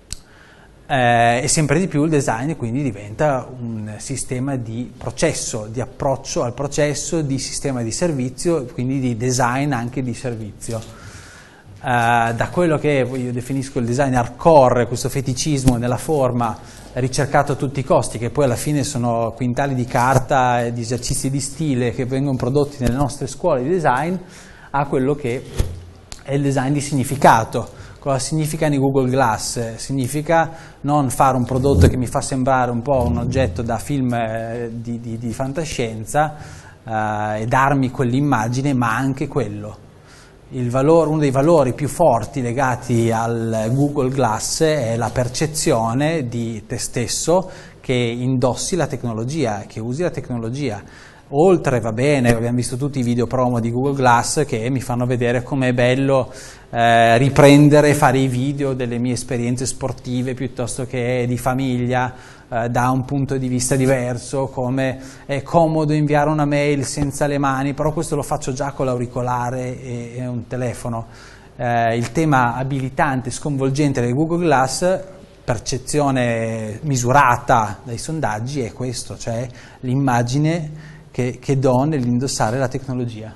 E sempre di più il design quindi diventa un sistema di processo, di approccio al processo, di sistema di servizio, quindi di design anche di servizio. Da quello che io definisco il design hardcore, questo feticismo nella forma ricercato a tutti i costi, che poi alla fine sono quintali di carta e di esercizi di stile che vengono prodotti nelle nostre scuole di design, a quello che è il design di significato. Cosa significano i Google Glass? Significa non fare un prodotto che mi fa sembrare un po' un oggetto da film di fantascienza e darmi quell'immagine, ma anche quello. Uno dei valori più forti legati al Google Glass è la percezione di te stesso che indossi la tecnologia, che usi la tecnologia. Oltre, va bene, abbiamo visto tutti i video promo di Google Glass che mi fanno vedere com'è bello riprendere e fare i video delle mie esperienze sportive piuttosto che di famiglia da un punto di vista diverso, come è comodo inviare una mail senza le mani, però questo lo faccio già con l'auricolare e un telefono. Il tema abilitante, sconvolgente del Google Glass, percezione misurata dai sondaggi, è questo, cioè l'immagine che do nell'indossare la tecnologia.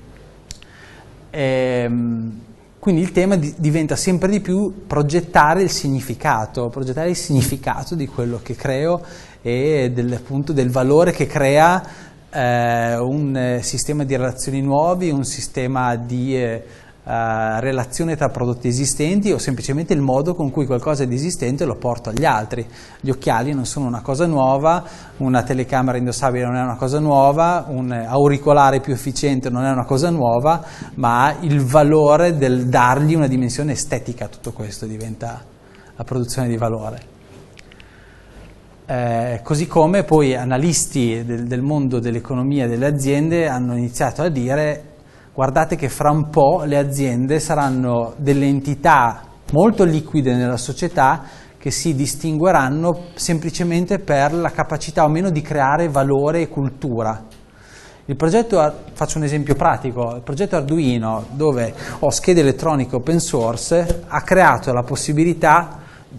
Quindi il tema diventa sempre di più progettare il significato di quello che creo e appunto del valore che crea un sistema di relazioni nuovi, un sistema di relazione tra prodotti esistenti o semplicemente il modo con cui qualcosa di esistente lo porto agli altri. Gli occhiali non sono una cosa nuova, una telecamera indossabile non è una cosa nuova, un auricolare più efficiente non è una cosa nuova, ma il valore del dargli una dimensione estetica, tutto questo diventa la produzione di valore. Così come poi analisti del mondo dell'economia delle aziende hanno iniziato a dire: guardate che fra un po' le aziende saranno delle entità molto liquide nella società che si distingueranno semplicemente per la capacità o meno di creare valore e cultura. Il progetto, faccio un esempio pratico, il progetto Arduino, dove ho schede elettroniche open source, ha creato la possibilità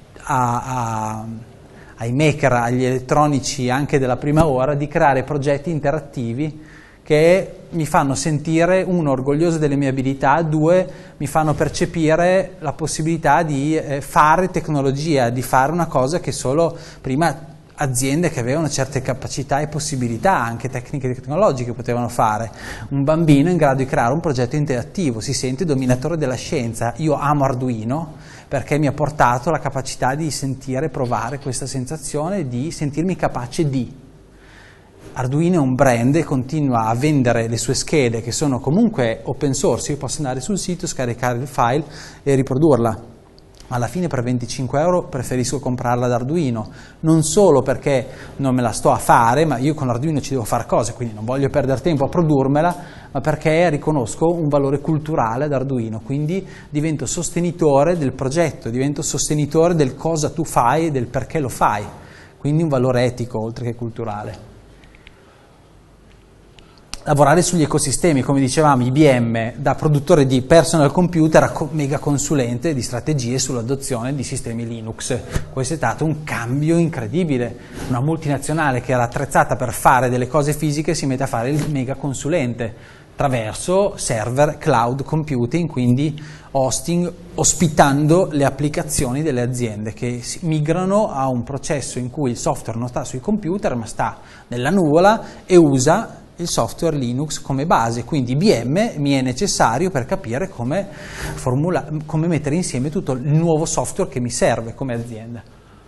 ai maker, agli elettronici anche della prima ora, di creare progetti interattivi che mi fanno sentire, uno, orgoglioso delle mie abilità, due, mi fanno percepire la possibilità di fare tecnologia, di fare una cosa che solo prima aziende che avevano certe capacità e possibilità, anche tecniche tecnologiche, potevano fare. Un bambino in grado di creare un progetto interattivo, si sente dominatore della scienza. Io amo Arduino perché mi ha portato la capacità di sentire, provare questa sensazione di sentirmi capace di. Arduino è un brand e continua a vendere le sue schede, che sono comunque open source. Io posso andare sul sito, scaricare il file e riprodurla, ma alla fine per 25 euro preferisco comprarla da Arduino, non solo perché non me la sto a fare, ma io con Arduino ci devo fare cose, quindi non voglio perdere tempo a produrmela, ma perché riconosco un valore culturale ad Arduino, quindi divento sostenitore del progetto, divento sostenitore del cosa tu fai e del perché lo fai, quindi un valore etico oltre che culturale. Lavorare sugli ecosistemi, come dicevamo, IBM da produttore di personal computer a mega consulente di strategie sull'adozione di sistemi Linux. Questo è stato un cambio incredibile. Una multinazionale che era attrezzata per fare delle cose fisiche si mette a fare il mega consulente attraverso server, cloud computing, quindi hosting, ospitando le applicazioni delle aziende che migrano a un processo in cui il software non sta sui computer ma sta nella nuvola e usa il software Linux come base, quindi IBM mi è necessario per capire come mettere insieme tutto il nuovo software che mi serve come azienda.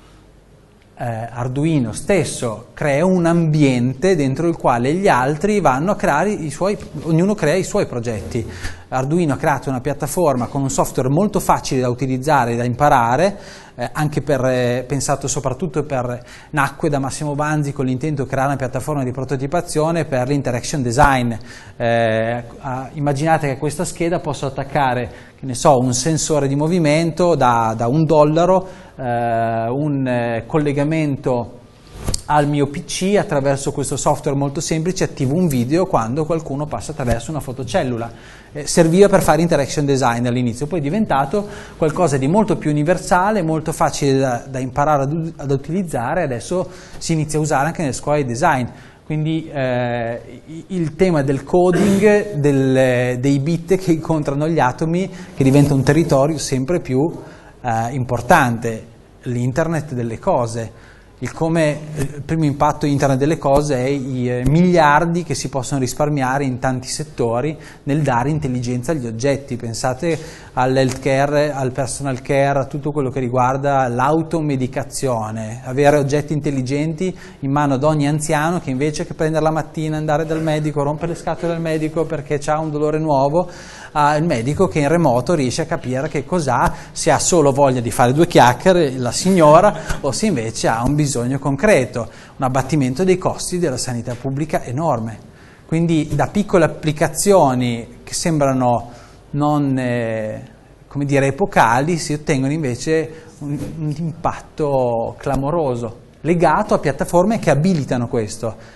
Arduino stesso crea un ambiente dentro il quale gli altri vanno a creare ognuno crea i suoi progetti. Arduino ha creato una piattaforma con un software molto facile da utilizzare e da imparare, anche pensato soprattutto nacque da Massimo Banzi con l'intento di creare una piattaforma di prototipazione per l'interaction design. Immaginate che a questa scheda posso attaccare, che ne so, un sensore di movimento da $1, un collegamento al mio PC, attraverso questo software molto semplice attivo un video quando qualcuno passa attraverso una fotocellula. Serviva per fare interaction design all'inizio, poi è diventato qualcosa di molto più universale, molto facile da imparare ad utilizzare, adesso si inizia a usare anche nelle scuole di design. Quindi il tema del coding, dei bit che incontrano gli atomi, che diventa un territorio sempre più importante, l'internet delle cose. Il primo impatto internet delle cose è i miliardi che si possono risparmiare in tanti settori nel dare intelligenza agli oggetti. Pensate all'healthcare, al personal care, a tutto quello che riguarda l'automedicazione, avere oggetti intelligenti in mano ad ogni anziano che invece che prendere la mattina, andare dal medico, rompere le scatole al medico perché ha un dolore nuovo, ha il medico che in remoto riesce a capire che cos'ha, se ha solo voglia di fare due chiacchiere la signora o se invece ha un bisogno concreto, un abbattimento dei costi della sanità pubblica enorme. Quindi da piccole applicazioni che sembrano non come dire, epocali si ottengono invece un impatto clamoroso legato a piattaforme che abilitano questo.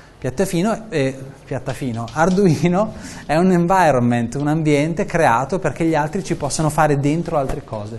Arduino è un environment, un ambiente creato perché gli altri ci possano fare dentro altre cose.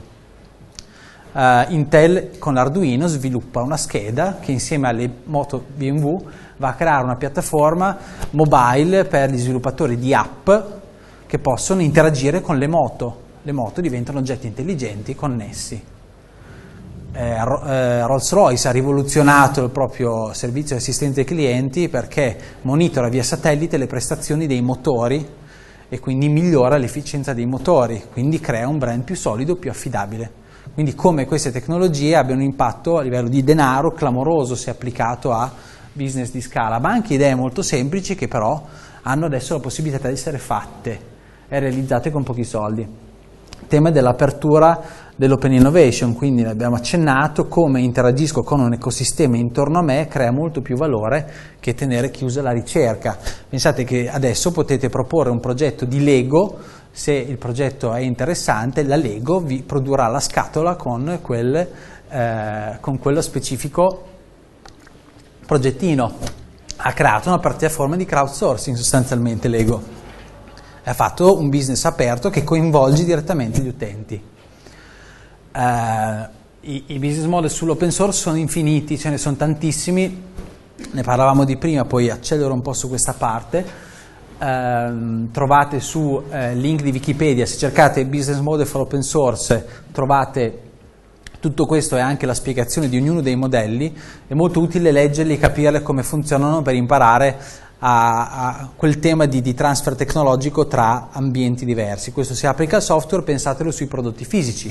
Intel con l'Arduino sviluppa una scheda che insieme alle moto BMW va a creare una piattaforma mobile per gli sviluppatori di app che possono interagire con le moto. Le moto diventano oggetti intelligenti connessi. Rolls-Royce ha rivoluzionato il proprio servizio di assistenza ai clienti perché monitora via satellite le prestazioni dei motori e quindi migliora l'efficienza dei motori, quindi crea un brand più solido, più affidabile. Quindi come queste tecnologie abbiano un impatto a livello di denaro clamoroso se applicato a business di scala, ma anche idee molto semplici che però hanno adesso la possibilità di essere fatte e realizzate con pochi soldi. Il tema dell'apertura dell'open innovation, quindi l'abbiamo accennato, come interagisco con un ecosistema intorno a me crea molto più valore che tenere chiusa la ricerca. Pensate che adesso potete proporre un progetto di Lego, se il progetto è interessante la Lego vi produrrà la scatola con quello specifico progettino. Ha creato una piattaforma di crowdsourcing sostanzialmente Lego, ha fatto un business aperto che coinvolge direttamente gli utenti. I business model sull'open source sono infiniti, ce ne sono tantissimi, ne parlavamo di prima, poi accelero un po' su questa parte. Trovate su link di Wikipedia, se cercate business model for open source trovate tutto questo e anche la spiegazione di ognuno dei modelli. È molto utile leggerli e capire come funzionano per imparare a quel tema di transfer tecnologico tra ambienti diversi. Questo si applica al software, pensatelo sui prodotti fisici,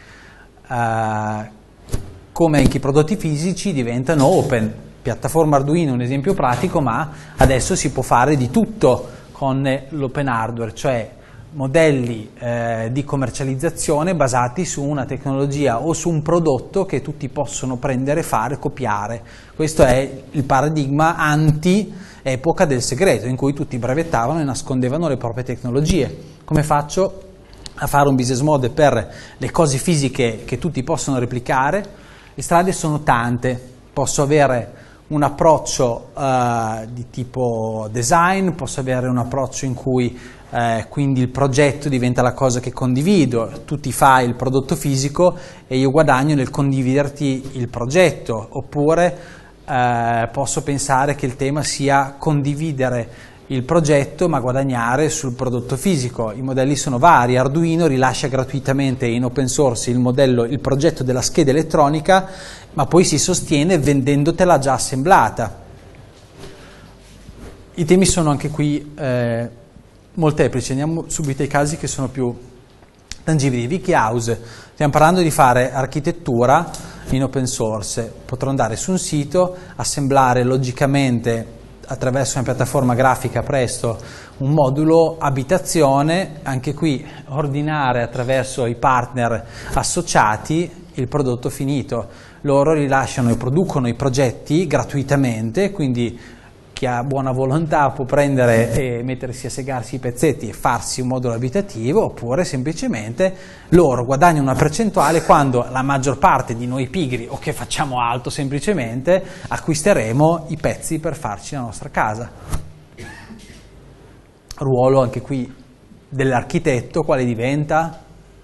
come anche i prodotti fisici diventano open. Piattaforma Arduino è un esempio pratico, ma adesso si può fare di tutto con l'open hardware, cioè modelli di commercializzazione basati su una tecnologia o su un prodotto che tutti possono prendere, fare, copiare. Questo è il paradigma anti-epoca del segreto, in cui tutti brevettavano e nascondevano le proprie tecnologie. Come faccio a fare un business model per le cose fisiche che tutti possono replicare? Le strade sono tante, posso avere un approccio di tipo design, posso avere un approccio in cui quindi il progetto diventa la cosa che condivido, tu ti fai il prodotto fisico e io guadagno nel condividerti il progetto, oppure posso pensare che il tema sia condividere il progetto ma guadagnare sul prodotto fisico. I modelli sono vari, Arduino rilascia gratuitamente in open source il progetto della scheda elettronica, ma poi si sostiene vendendotela già assemblata. I temi sono anche qui molteplici, andiamo subito ai casi che sono più tangibili. Wikihouse, stiamo parlando di fare architettura in open source, potrò andare su un sito, assemblare logicamente attraverso una piattaforma grafica presto un modulo abitazione, anche qui ordinare attraverso i partner associati il prodotto finito. Loro rilasciano e producono i progetti gratuitamente, quindi chi ha buona volontà può prendere e mettersi a segarsi i pezzetti e farsi un modulo abitativo, oppure semplicemente loro guadagnano una percentuale quando la maggior parte di noi pigri o che facciamo altro semplicemente acquisteremo i pezzi per farci la nostra casa. Ruolo anche qui dell'architetto quale diventa?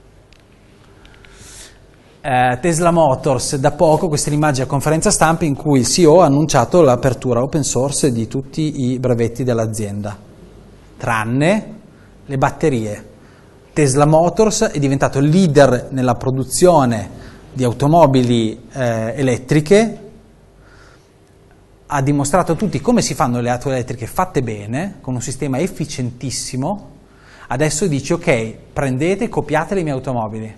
Tesla Motors, da poco, questa è l'immagine a conferenza stampa in cui il CEO ha annunciato l'apertura open source di tutti i brevetti dell'azienda, tranne le batterie. Tesla Motors è diventato leader nella produzione di automobili elettriche, ha dimostrato a tutti come si fanno le auto elettriche fatte bene, con un sistema efficientissimo. Adesso dice: ok, prendete e copiate le mie automobili.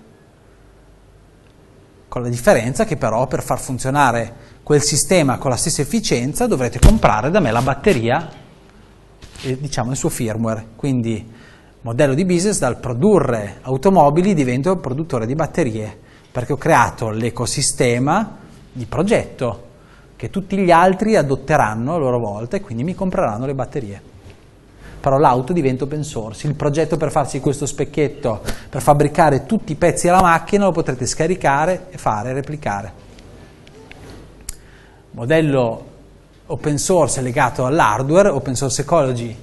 Con la differenza che però per far funzionare quel sistema con la stessa efficienza dovrete comprare da me la batteria e diciamo il suo firmware. Quindi modello di business: dal produrre automobili divento produttore di batterie, perché ho creato l'ecosistema di progetto che tutti gli altri adotteranno a loro volta e quindi mi compreranno le batterie. Però l'auto diventa open source, il progetto per farsi questo specchietto, per fabbricare tutti i pezzi della macchina, lo potrete scaricare e fare, replicare. Modello open source legato all'hardware, Open Source Ecology,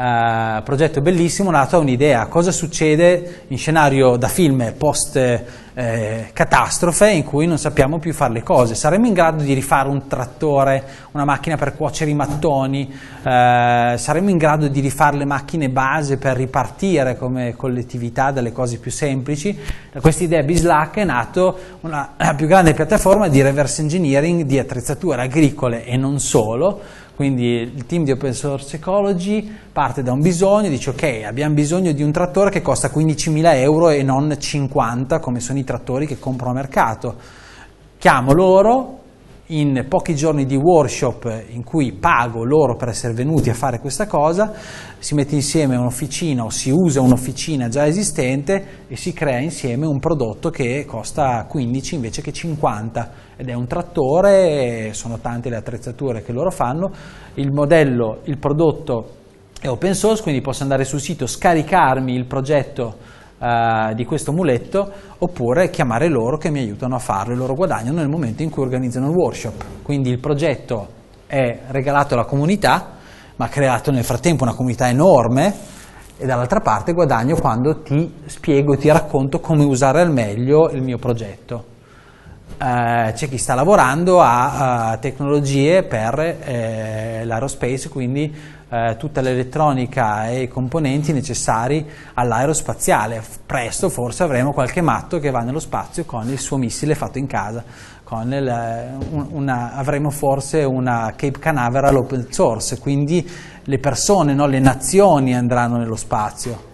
progetto bellissimo, nato da un'idea: cosa succede in scenario da film post catastrofe in cui non sappiamo più fare le cose. Saremo in grado di rifare un trattore, una macchina per cuocere i mattoni, saremo in grado di rifare le macchine base per ripartire come collettività dalle cose più semplici. Da questa idea Bislac è nato la più grande piattaforma di reverse engineering di attrezzature agricole e non solo. Quindi il team di Open Source Ecology parte da un bisogno, dice ok, abbiamo bisogno di un trattore che costa 15.000 euro e non 50 come sono i trattori che compro a mercato. Chiamo loro, in pochi giorni di workshop in cui pago loro per essere venuti a fare questa cosa, si mette insieme un'officina o si usa un'officina già esistente e si crea insieme un prodotto che costa 15 invece che 50 ed è un trattore, sono tante le attrezzature che loro fanno, il modello, il prodotto è open source, quindi posso andare sul sito, scaricarmi il progetto di questo muletto oppure chiamare loro che mi aiutano a farlo e loro guadagnano nel momento in cui organizzano il workshop. Quindi il progetto è regalato alla comunità, ma ha creato nel frattempo una comunità enorme e dall'altra parte guadagno quando ti spiego, ti racconto come usare al meglio il mio progetto. C'è chi sta lavorando a tecnologie per l'aerospace, quindi tutta l'elettronica e i componenti necessari all'aerospaziale. Presto forse avremo qualche matto che va nello spazio con il suo missile fatto in casa, avremo forse una Cape Canaveral open source, quindi le persone, no, le nazioni andranno nello spazio.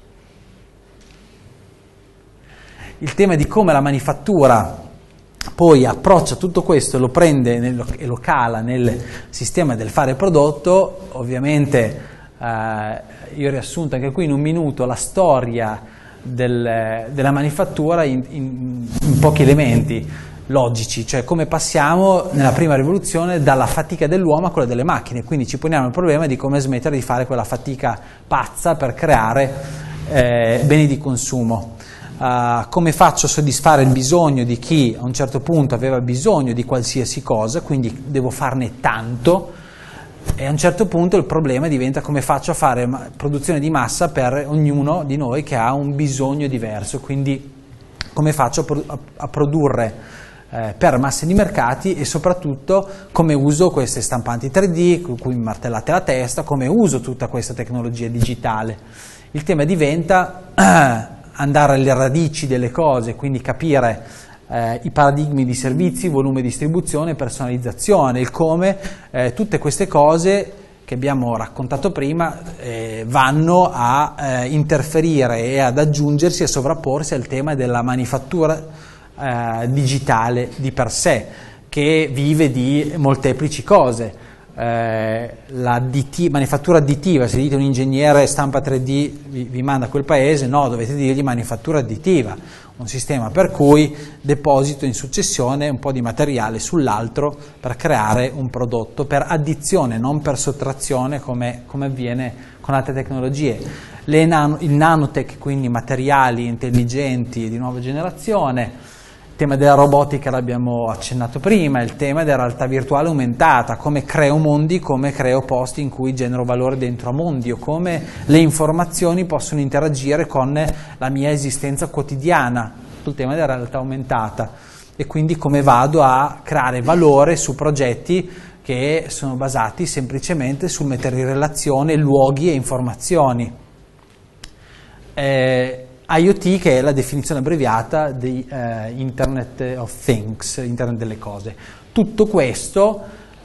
Il tema di come la manifattura poi approccia tutto questo, lo prende e lo cala nel sistema del fare prodotto. Ovviamente io ho riassunto anche qui in un minuto la storia della manifattura in pochi elementi logici, cioè come passiamo nella prima rivoluzione dalla fatica dell'uomo a quella delle macchine, quindi ci poniamo il problema di come smettere di fare quella fatica pazza per creare beni di consumo. Come faccio a soddisfare il bisogno di chi a un certo punto aveva bisogno di qualsiasi cosa, quindi devo farne tanto, e a un certo punto il problema diventa come faccio a fare produzione di massa per ognuno di noi che ha un bisogno diverso, quindi come faccio a produrre per masse di mercati e soprattutto come uso queste stampanti 3D con cui mi martellate la testa, come uso tutta questa tecnologia digitale. Il tema diventa andare alle radici delle cose, quindi capire i paradigmi di servizi, volume di distribuzione, personalizzazione, il come tutte queste cose che abbiamo raccontato prima vanno a interferire e ad aggiungersi e sovrapporsi al tema della manifattura digitale di per sé, che vive di molteplici cose. Manifattura additiva, se dite un ingegnere stampa 3D vi manda a quel paese, no, dovete dirgli manifattura additiva, un sistema per cui deposito in successione un po' di materiale sull'altro per creare un prodotto per addizione, non per sottrazione come avviene con altre tecnologie. Il nanotech, quindi materiali intelligenti di nuova generazione. Il tema della robotica l'abbiamo accennato prima, il tema della realtà virtuale aumentata, come creo mondi, come creo posti in cui genero valore dentro a mondi, o come le informazioni possono interagire con la mia esistenza quotidiana, sul tema della realtà aumentata, e quindi come vado a creare valore su progetti che sono basati semplicemente sul mettere in relazione luoghi e informazioni. IoT, che è la definizione abbreviata di Internet of Things, Internet delle cose. Tutto questo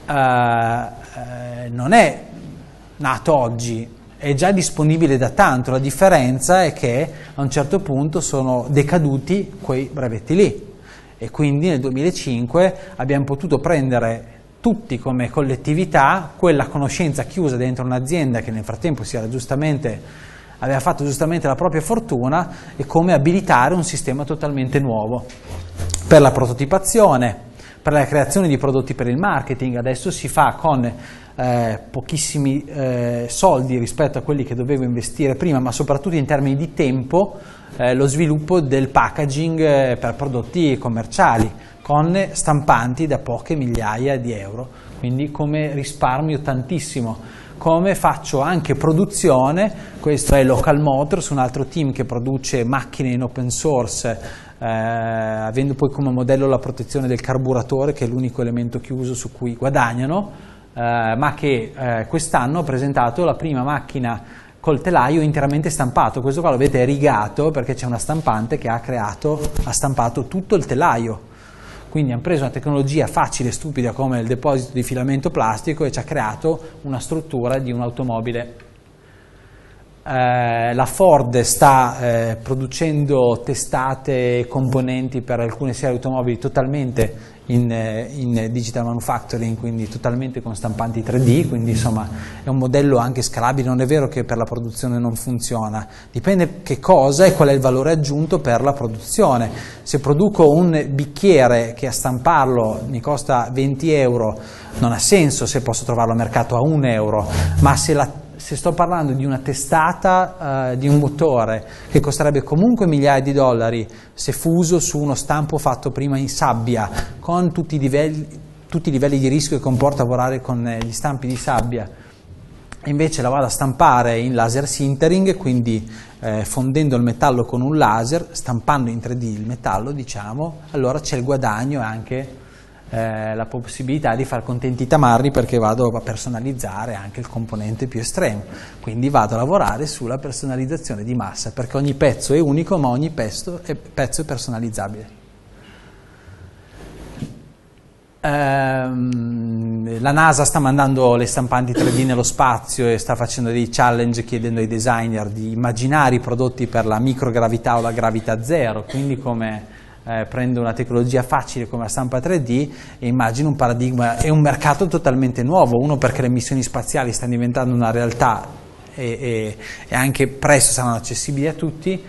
non è nato oggi, è già disponibile da tanto, la differenza è che a un certo punto sono decaduti quei brevetti lì e quindi nel 2005 abbiamo potuto prendere tutti come collettività quella conoscenza chiusa dentro un'azienda che nel frattempo aveva fatto giustamente la propria fortuna, e come abilitare un sistema totalmente nuovo per la prototipazione, per la creazione di prodotti per il marketing. Adesso si fa con pochissimi soldi rispetto a quelli che dovevo investire prima, ma soprattutto in termini di tempo, lo sviluppo del packaging per prodotti commerciali con stampanti da poche migliaia di euro, quindi come risparmio tantissimo. Come faccio anche produzione, questo è Local Motors, un altro team che produce macchine in open source avendo poi come modello la protezione del carburatore, che è l'unico elemento chiuso su cui guadagnano, ma che quest'anno ha presentato la prima macchina col telaio interamente stampato. Questo qua lo vedete è rigato perché c'è una stampante che ha stampato tutto il telaio. Quindi hanno preso una tecnologia facile e stupida come il deposito di filamento plastico e ci ha creato una struttura di un'automobile. La Ford sta producendo testate e componenti per alcune serie di automobili totalmente in digital manufacturing, quindi totalmente con stampanti 3D, quindi insomma è un modello anche scalabile. Non è vero che per la produzione non funziona, dipende che cosa e qual è il valore aggiunto per la produzione. Se produco un bicchiere che a stamparlo mi costa 20 euro, non ha senso se posso trovarlo a mercato a 1 euro, ma se sto parlando di una testata di un motore che costerebbe comunque migliaia di dollari se fuso su uno stampo fatto prima in sabbia, con tutti i livelli di rischio che comporta lavorare con gli stampi di sabbia, invece la vado a stampare in laser sintering, quindi fondendo il metallo con un laser, stampando in 3D il metallo, diciamo, allora c'è il guadagno e anche la possibilità di far contenti i tamarri, perché vado a personalizzare anche il componente più estremo, quindi vado a lavorare sulla personalizzazione di massa, perché ogni pezzo è unico ma ogni pezzo è personalizzabile. La NASA sta mandando le stampanti 3D nello spazio e sta facendo dei challenge chiedendo ai designer di immaginare i prodotti per la microgravità o la gravità zero, quindi come prendo una tecnologia facile come la stampa 3D e immagino un paradigma e un mercato totalmente nuovo, uno perché le missioni spaziali stanno diventando una realtà e anche presto saranno accessibili a tutti.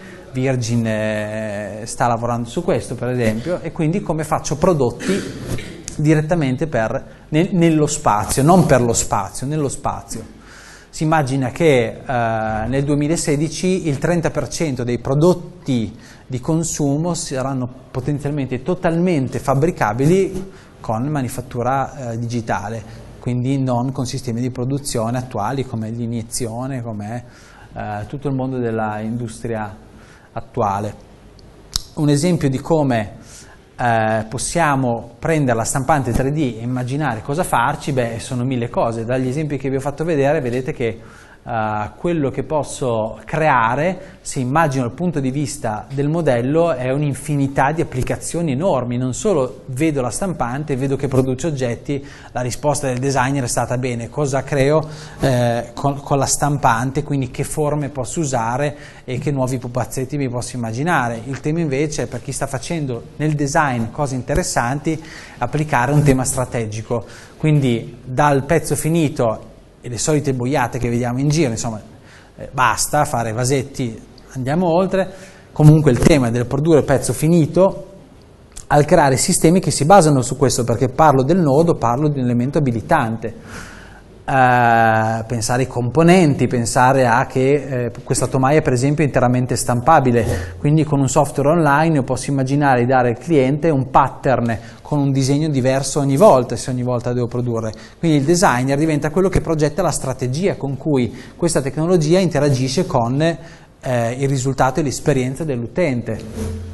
Virgin sta lavorando su questo per esempio, e quindi come faccio prodotti direttamente nello spazio, non per lo spazio, nello spazio. Si immagina che nel 2016 il 30% dei prodotti di consumo saranno potenzialmente totalmente fabbricabili con manifattura digitale, quindi non con sistemi di produzione attuali come l'iniezione, come tutto il mondo dell'industria attuale. Un esempio di come possiamo prendere la stampante 3D e immaginare cosa farci, sono 1000 cose. Dagli esempi che vi ho fatto vedere vedete che quello che posso creare, se immagino il punto di vista del modello, è un'infinità di applicazioni enormi. Non solo vedo la stampante, vedo che produce oggetti, la risposta del designer è stata bene, cosa creo con la stampante, quindi che forme posso usare e che nuovi pupazzetti mi posso immaginare. Il tema invece è per chi sta facendo nel design cose interessanti, applicare un tema strategico, quindi dal pezzo finito e le solite boiate che vediamo in giro, insomma, basta fare vasetti, andiamo oltre. Comunque il tema è del produrre pezzo finito, al creare sistemi che si basano su questo, perché parlo del nodo, parlo di un elemento abilitante. Pensare ai componenti, pensare a che questa tomaia per esempio è interamente stampabile, quindi con un software online io posso immaginare di dare al cliente un pattern con un disegno diverso ogni volta, se ogni volta devo produrre. Quindi il designer diventa quello che progetta la strategia con cui questa tecnologia interagisce con il risultato e l'esperienza dell'utente.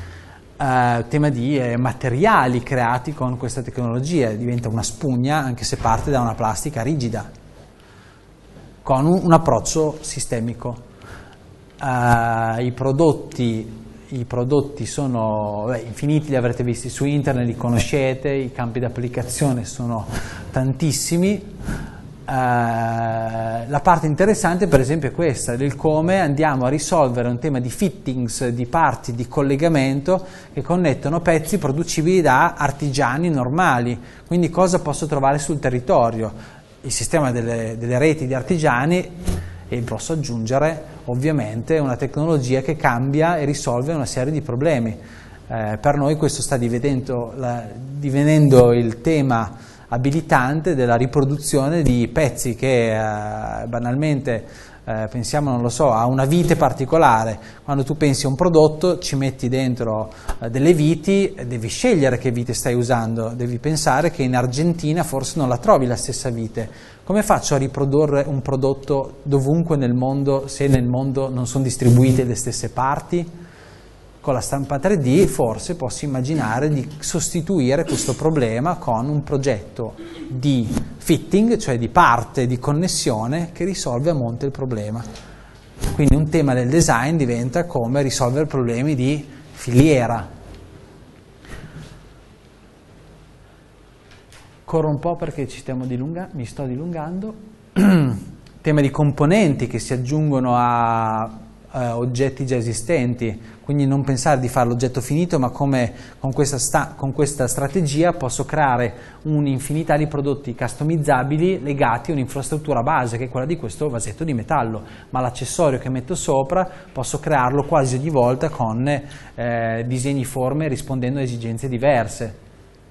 Tema di materiali creati con questa tecnologia, diventa una spugna anche se parte da una plastica rigida, con un approccio sistemico. I prodotti sono infiniti, li avrete visti su internet, li conoscete, i campi di applicazione sono tantissimi. La parte interessante per esempio è questa, del come andiamo a risolvere un tema di fittings, di parti, di collegamento che connettono pezzi producibili da artigiani normali. Quindi cosa posso trovare sul territorio? Il sistema delle reti di artigiani, e posso aggiungere ovviamente una tecnologia che cambia e risolve una serie di problemi. Per noi questo sta divenendo il tema abilitante della riproduzione di pezzi che banalmente pensiamo, non lo so, a una vite particolare. Quando tu pensi a un prodotto ci metti dentro delle viti, devi scegliere che vite stai usando, devi pensare che in Argentina forse non la trovi la stessa vite. Come faccio a riprodurre un prodotto dovunque nel mondo se nel mondo non sono distribuite le stesse parti? con la stampa 3D forse posso immaginare di sostituire questo problema con un progetto di fitting, cioè di parte di connessione che risolve a monte il problema. Quindi un tema del design diventa come risolvere problemi di filiera. Corro un po' perché mi sto dilungando. Tema di componenti che si aggiungono a oggetti già esistenti, quindi non pensare di fare l'oggetto finito, ma come con questa strategia posso creare un'infinità di prodotti customizzabili legati a un'infrastruttura base che è quella di questo vasetto di metallo, ma l'accessorio che metto sopra posso crearlo quasi ogni volta con disegni, forme rispondendo a esigenze diverse.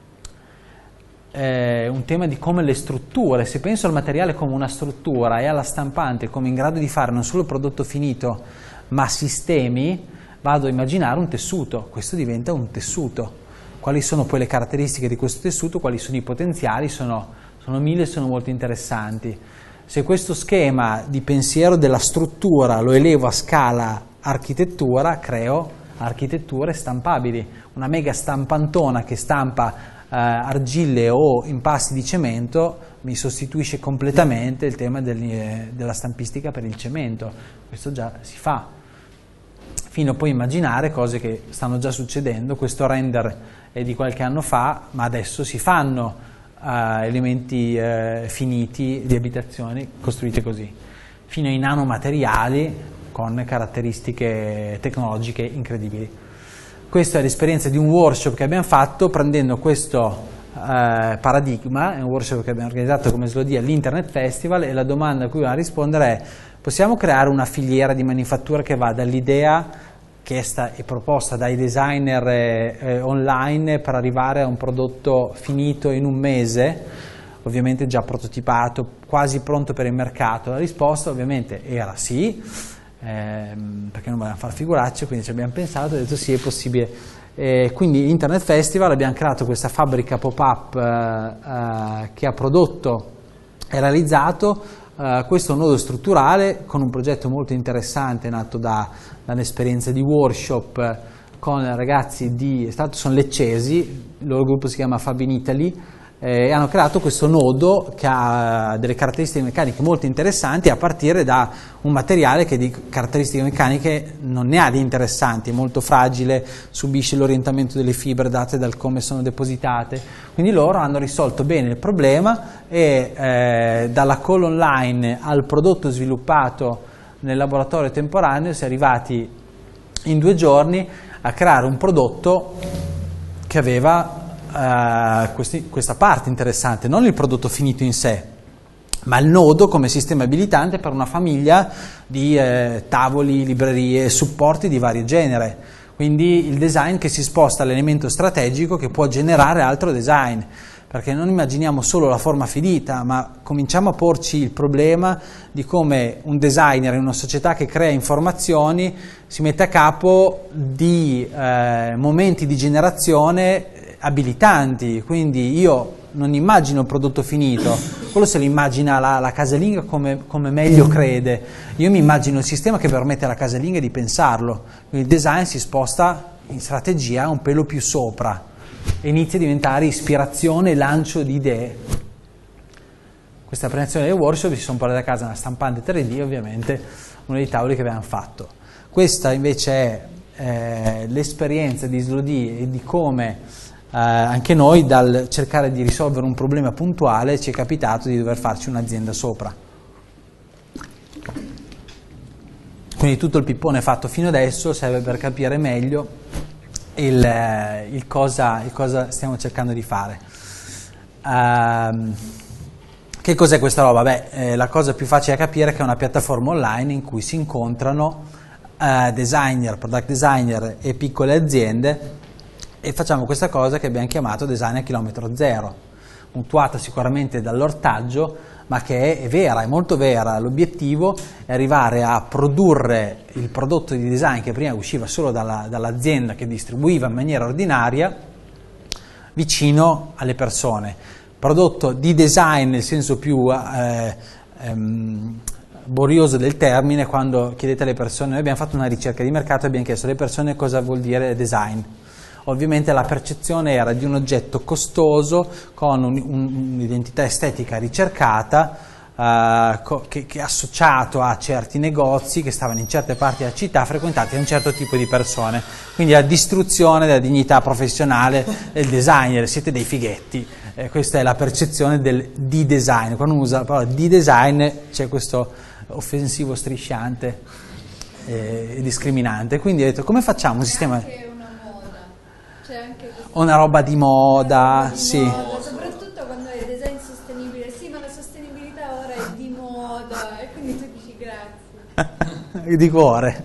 Un tema di come le strutture, se penso al materiale come una struttura e alla stampante come in grado di fare non solo il prodotto finito ma sistemi, vado a immaginare un tessuto, questo diventa un tessuto. Quali sono poi le caratteristiche di questo tessuto, quali sono i potenziali, sono mille e sono molto interessanti. Se questo schema di pensiero della struttura lo elevo a scala architettura, creo architetture stampabili, una mega stampantona che stampa argille o impasti di cemento mi sostituisce completamente il tema della stampistica per il cemento. Questo già si fa, fino a poi immaginare cose che stanno già succedendo. Questo render è di qualche anno fa, ma adesso si fanno elementi finiti di abitazioni costruite così, fino ai nanomateriali con caratteristiche tecnologiche incredibili. Questa è l'esperienza di un workshop che abbiamo fatto prendendo questo paradigma. È un workshop che abbiamo organizzato come Slodie all'Internet Festival, e la domanda a cui dobbiamo rispondere è: possiamo creare una filiera di manifattura che va dall'idea chiesta e proposta dai designer online per arrivare a un prodotto finito in un mese, ovviamente già prototipato, quasi pronto per il mercato? La risposta ovviamente era sì, perché non volevamo fare figuracce, quindi ci abbiamo pensato e detto sì, è possibile. Quindi Internet Festival abbiamo creato questa fabbrica pop-up che ha prodotto e realizzato questo nodo strutturale con un progetto molto interessante nato da un'esperienza di workshop con ragazzi sono leccesi, il loro gruppo si chiama Fab in Italy, e hanno creato questo nodo che ha delle caratteristiche meccaniche molto interessanti, a partire da un materiale che di caratteristiche meccaniche non ne ha di interessanti, è molto fragile, subisce l'orientamento delle fibre date dal come sono depositate. Quindi loro hanno risolto bene il problema e dalla call online al prodotto sviluppato nel laboratorio temporaneo si è arrivati in 2 giorni a creare un prodotto che aveva questa parte interessante, non il prodotto finito in sé, ma il nodo come sistema abilitante per una famiglia di tavoli, librerie e supporti di vario genere. Quindi il design che si sposta all'elemento strategico che può generare altro design, perché non immaginiamo solo la forma finita, ma cominciamo a porci il problema di come un designer in una società che crea informazioni si mette a capo di momenti di generazione abilitanti. Quindi io non immagino il prodotto finito, quello se lo immagina la casalinga come meglio crede. Io mi immagino il sistema che permette alla casalinga di pensarlo. Quindi il design si sposta in strategia un pelo più sopra e inizia a diventare ispirazione e lancio di idee. Questa presentazione del workshop si sono portati a casa una stampante 3D, ovviamente uno dei tavoli che abbiamo fatto. Questa invece è l'esperienza di Slodie e di come anche noi, dal cercare di risolvere un problema puntuale, ci è capitato di dover farci un'azienda sopra. Quindi tutto il pippone fatto fino adesso serve per capire meglio il cosa stiamo cercando di fare. Che cos'è questa roba? La cosa più facile da capire è che è una piattaforma online in cui si incontrano designer, product designer e piccole aziende, e facciamo questa cosa che abbiamo chiamato design a chilometro zero, mutuata sicuramente dall'ortaggio, ma che è vera, è molto vera. L'obiettivo è arrivare a produrre il prodotto di design che prima usciva solo dall'azienda che distribuiva in maniera ordinaria, vicino alle persone. Prodotto di design nel senso più borioso del termine quando chiedete alle persone, noi abbiamo fatto una ricerca di mercato e abbiamo chiesto alle persone cosa vuol dire design. Ovviamente la percezione era di un oggetto costoso con un'identità estetica ricercata, che è associato a certi negozi che stavano in certe parti della città frequentati da un certo tipo di persone, quindi la distruzione della dignità professionale del designer, siete dei fighetti, questa è la percezione di design. Quando uno usa la parola di design c'è questo offensivo strisciante e discriminante, quindi ho detto come facciamo un sistema, C'è una moda, c'è anche una roba di moda, sì. moda, soprattutto quando è design sostenibile, sì, ma la sostenibilità ora è di moda e quindi tu dici grazie. Di cuore.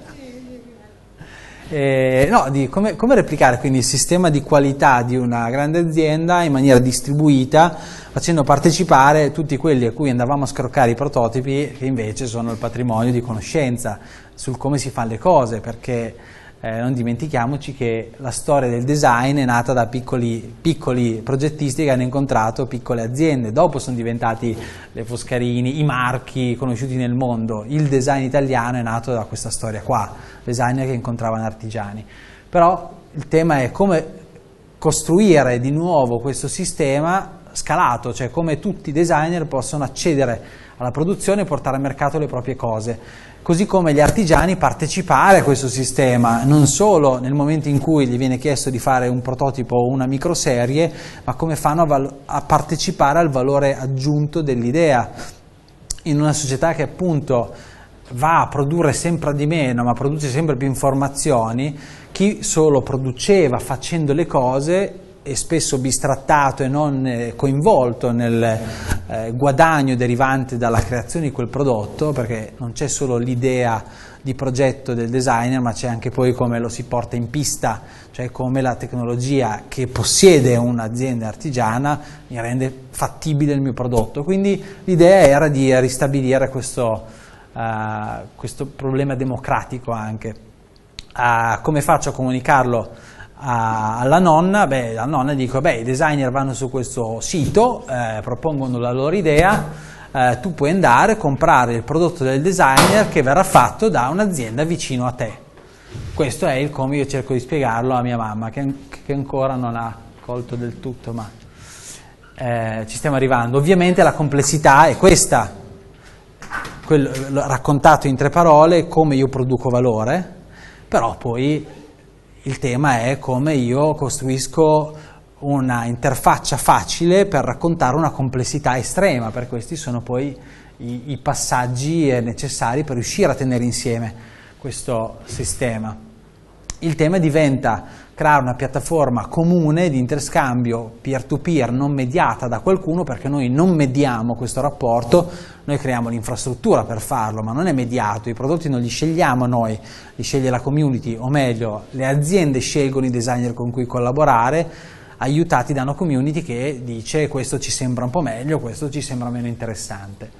Sì, No, di come replicare quindi il sistema di qualità di una grande azienda in maniera distribuita, facendo partecipare tutti quelli a cui andavamo a scroccare i prototipi, che invece sono il patrimonio di conoscenza sul come si fanno le cose, perché non dimentichiamoci che la storia del design è nata da piccoli progettisti che hanno incontrato piccole aziende, dopo sono diventati le Foscarini, i marchi conosciuti nel mondo. Il design italiano è nato da questa storia qua, designer che incontravano artigiani. Però il tema è come costruire di nuovo questo sistema scalato, cioè come tutti i designer possono accedere alla produzione e portare al mercato le proprie cose. Così come gli artigiani partecipare a questo sistema, non solo nel momento in cui gli viene chiesto di fare un prototipo o una microserie, ma come fanno a partecipare al valore aggiunto dell'idea. In una società che appunto va a produrre sempre di meno, ma produce sempre più informazioni, chi solo produceva facendo le cose e spesso bistrattato e non coinvolto nel guadagno derivante dalla creazione di quel prodotto, perché non c'è solo l'idea di progetto del designer, ma c'è anche poi come lo si porta in pista, cioè come la tecnologia che possiede un'azienda artigiana mi rende fattibile il mio prodotto. Quindi l'idea era di ristabilire questo problema democratico anche. Come faccio a comunicarlo alla nonna? Beh, alla nonna dico, i designer vanno su questo sito, propongono la loro idea, tu puoi andare a comprare il prodotto del designer che verrà fatto da un'azienda vicino a te. Questo è il come io cerco di spiegarlo a mia mamma, che ancora non ha colto del tutto, ma ci stiamo arrivando. Ovviamente la complessità è questa, raccontato in 3 parole, come io produco valore, però poi il tema è come io costruisco una interfaccia facile per raccontare una complessità estrema, perché questi sono poi i passaggi necessari per riuscire a tenere insieme questo sistema. Il tema diventa creare una piattaforma comune di interscambio peer-to-peer non mediata da qualcuno, perché noi non mediamo questo rapporto, noi creiamo l'infrastruttura per farlo, ma non è mediato, i prodotti non li scegliamo noi, li sceglie la community, o meglio, le aziende scelgono i designer con cui collaborare, aiutati da una community che dice questo ci sembra un po' meglio, questo ci sembra meno interessante.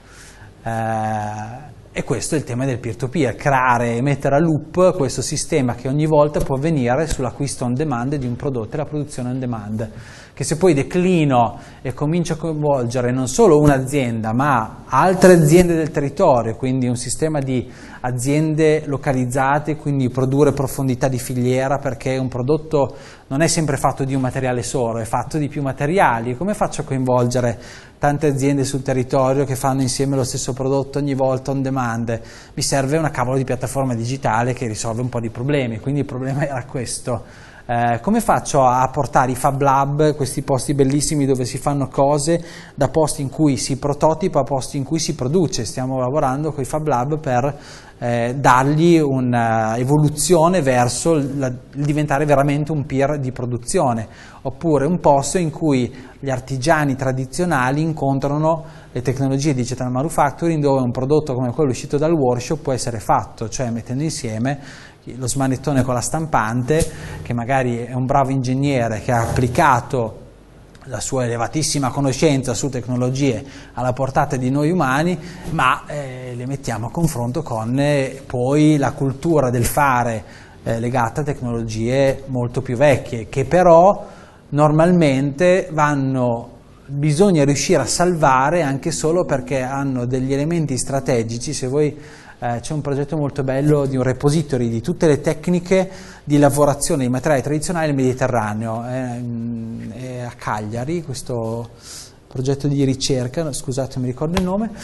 E questo è il tema del peer-to-peer, creare e mettere a loop questo sistema che ogni volta può avvenire sull'acquisto on demand di un prodotto e la produzione on demand, che se poi declino e comincio a coinvolgere non solo un'azienda ma altre aziende del territorio, quindi un sistema di aziende localizzate, quindi produrre profondità di filiera, perché un prodotto non è sempre fatto di un materiale solo, è fatto di più materiali. Come faccio a coinvolgere tante aziende sul territorio che fanno insieme lo stesso prodotto ogni volta on demand? Mi serve una cavolo di piattaforma digitale che risolve un po' di problemi, quindi il problema era questo. Come faccio a portare i Fab Lab, questi posti bellissimi dove si fanno cose, da posti in cui si prototipa a posti in cui si produce? Stiamo lavorando con i Fab Lab per dargli un'evoluzione verso il diventare veramente un peer di produzione, oppure un posto in cui gli artigiani tradizionali incontrano le tecnologie digital manufacturing, dove un prodotto come quello uscito dal workshop può essere fatto, cioè mettendo insieme lo smanettone con la stampante, che magari è un bravo ingegnere che ha applicato la sua elevatissima conoscenza su tecnologie alla portata di noi umani, ma le mettiamo a confronto con poi la cultura del fare legata a tecnologie molto più vecchie, che però normalmente vanno bisogna riuscire a salvare anche solo perché hanno degli elementi strategici. Se voi c'è un progetto molto bello di un repository di tutte le tecniche di lavorazione di materiali tradizionali nel Mediterraneo, è a Cagliari questo progetto di ricerca, scusate non mi ricordo il nome.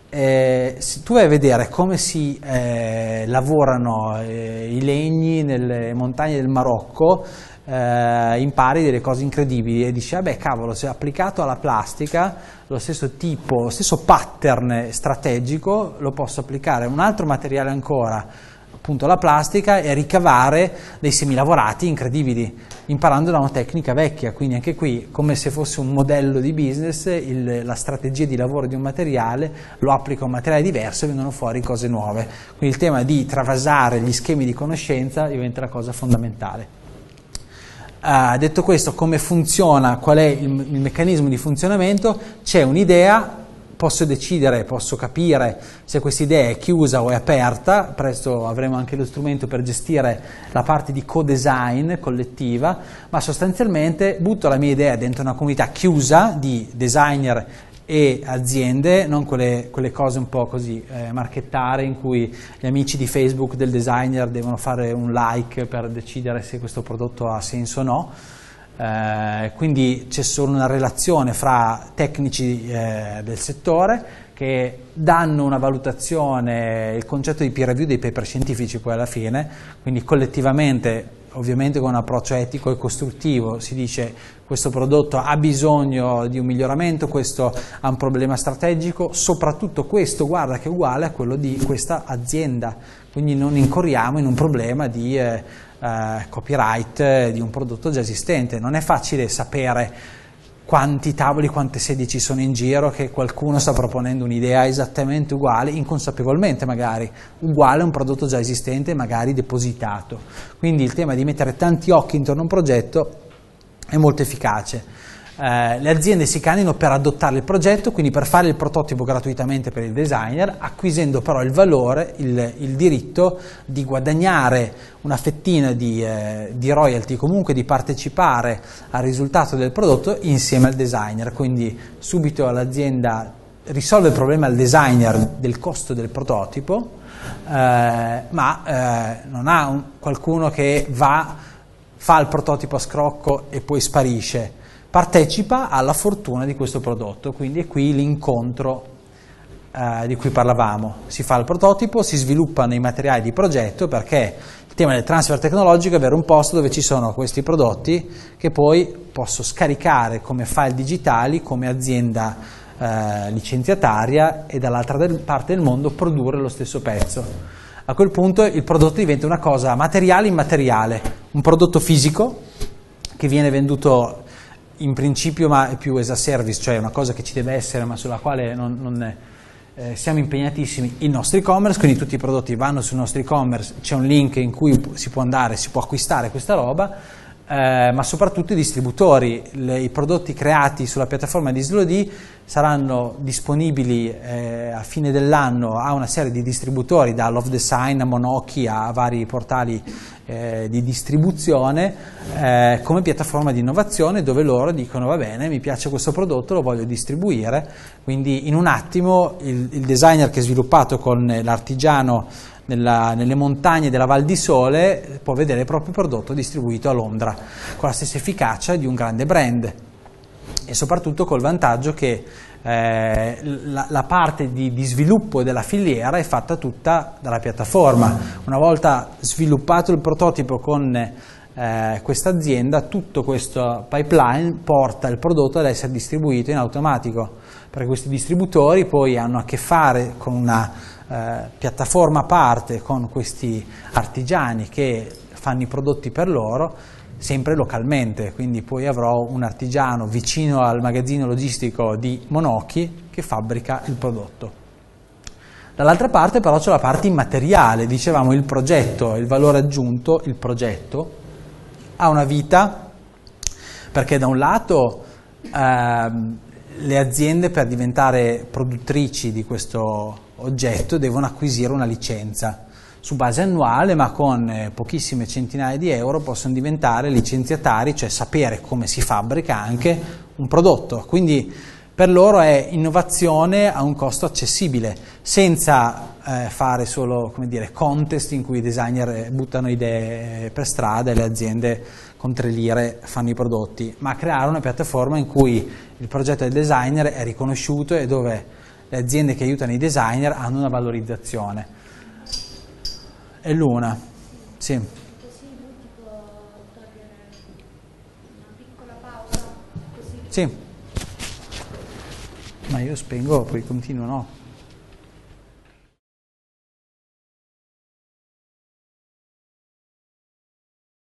Tu vai a vedere come si lavorano i legni nelle montagne del Marocco, impari delle cose incredibili e dici vabbè cavolo, se applicato alla plastica lo stesso tipo, lo stesso pattern strategico lo posso applicare a un altro materiale ancora, appunto la plastica, e ricavare dei semilavorati incredibili imparando da una tecnica vecchia. Quindi anche qui, come se fosse un modello di business, la strategia di lavoro di un materiale lo applico a un materiale diverso e vengono fuori cose nuove. Quindi il tema di travasare gli schemi di conoscenza diventa la cosa fondamentale. Detto questo, come funziona, qual è il meccanismo di funzionamento? C'è un'idea, posso decidere, posso capire se questa idea è chiusa o è aperta. Presto avremo anche lo strumento per gestire la parte di co-design collettiva, ma sostanzialmente butto la mia idea dentro una comunità chiusa di designer e aziende, non quelle cose un po' così marchettare in cui gli amici di Facebook del designer devono fare un like per decidere se questo prodotto ha senso o no. Quindi c'è solo una relazione fra tecnici del settore che danno una valutazione, il concetto di peer review dei paper scientifici poi alla fine, quindi collettivamente, ovviamente con un approccio etico e costruttivo, si dice questo prodotto ha bisogno di un miglioramento, questo ha un problema strategico, soprattutto questo guarda che è uguale a quello di questa azienda, quindi non incorriamo in un problema di copyright di un prodotto già esistente. Non è facile sapere quanti tavoli, quante sedie ci sono in giro, che qualcuno sta proponendo un'idea esattamente uguale, inconsapevolmente magari, uguale a un prodotto già esistente, magari depositato. Quindi il tema di mettere tanti occhi intorno a un progetto è molto efficace. Le aziende si candidano per adottare il progetto, quindi per fare il prototipo gratuitamente per il designer, acquisendo però il valore, il diritto di guadagnare una fettina di royalty, comunque di partecipare al risultato del prodotto insieme al designer. Quindi subito l'azienda risolve il problema al designer del costo del prototipo, ma non ha qualcuno che fa il prototipo a scrocco e poi sparisce. Partecipa alla fortuna di questo prodotto, quindi è qui l'incontro di cui parlavamo. Si fa il prototipo, si sviluppano i materiali di progetto, perché il tema del transfer tecnologico è avere un posto dove ci sono questi prodotti che poi posso scaricare come file digitali, come azienda licenziataria, e dall'altra parte del mondo produrre lo stesso pezzo. A quel punto il prodotto diventa una cosa materiale immateriale, un prodotto fisico che viene venduto in principio, ma è più as a service, cioè una cosa che ci deve essere ma sulla quale siamo impegnatissimi, il nostro e-commerce. Quindi tutti i prodotti vanno sul nostro e-commerce, c'è un link in cui si può andare, si può acquistare questa roba, ma soprattutto i distributori. I prodotti creati sulla piattaforma di Slowdy saranno disponibili a fine dell'anno a una serie di distributori, da Love Design a Monoki a vari portali di distribuzione, come piattaforma di innovazione, dove loro dicono va bene, mi piace questo prodotto, lo voglio distribuire. Quindi in un attimo il designer che ha sviluppato con l'artigiano nelle montagne della Val di Sole può vedere il proprio prodotto distribuito a Londra con la stessa efficacia di un grande brand, e soprattutto col vantaggio che la parte di sviluppo della filiera è fatta tutta dalla piattaforma. Una volta sviluppato il prototipo con questa azienda, tutto questo pipeline porta il prodotto ad essere distribuito in automatico, perché questi distributori poi hanno a che fare con una piattaforma a parte, con questi artigiani che fanno i prodotti per loro, sempre localmente. Quindi poi avrò un artigiano vicino al magazzino logistico di Monoki che fabbrica il prodotto. Dall'altra parte però c'è la parte immateriale, dicevamo il progetto, il valore aggiunto. Il progetto ha una vita, perché da un lato le aziende, per diventare produttrici di questo oggetto, devono acquisire una licenza. su base annuale, ma con pochissime centinaia di euro possono diventare licenziatari, cioè sapere come si fabbrica anche un prodotto. Quindi per loro è innovazione a un costo accessibile, senza fare solo, come dire, contest in cui i designer buttano idee per strada e le aziende con 3 lire fanno i prodotti, ma creare una piattaforma in cui il progetto del designer è riconosciuto e dove le aziende che aiutano i designer hanno una valorizzazione. È l'una, sì. Così lui ti può togliere una piccola pausa, così. Sì. Ma io spengo, poi continuo, no?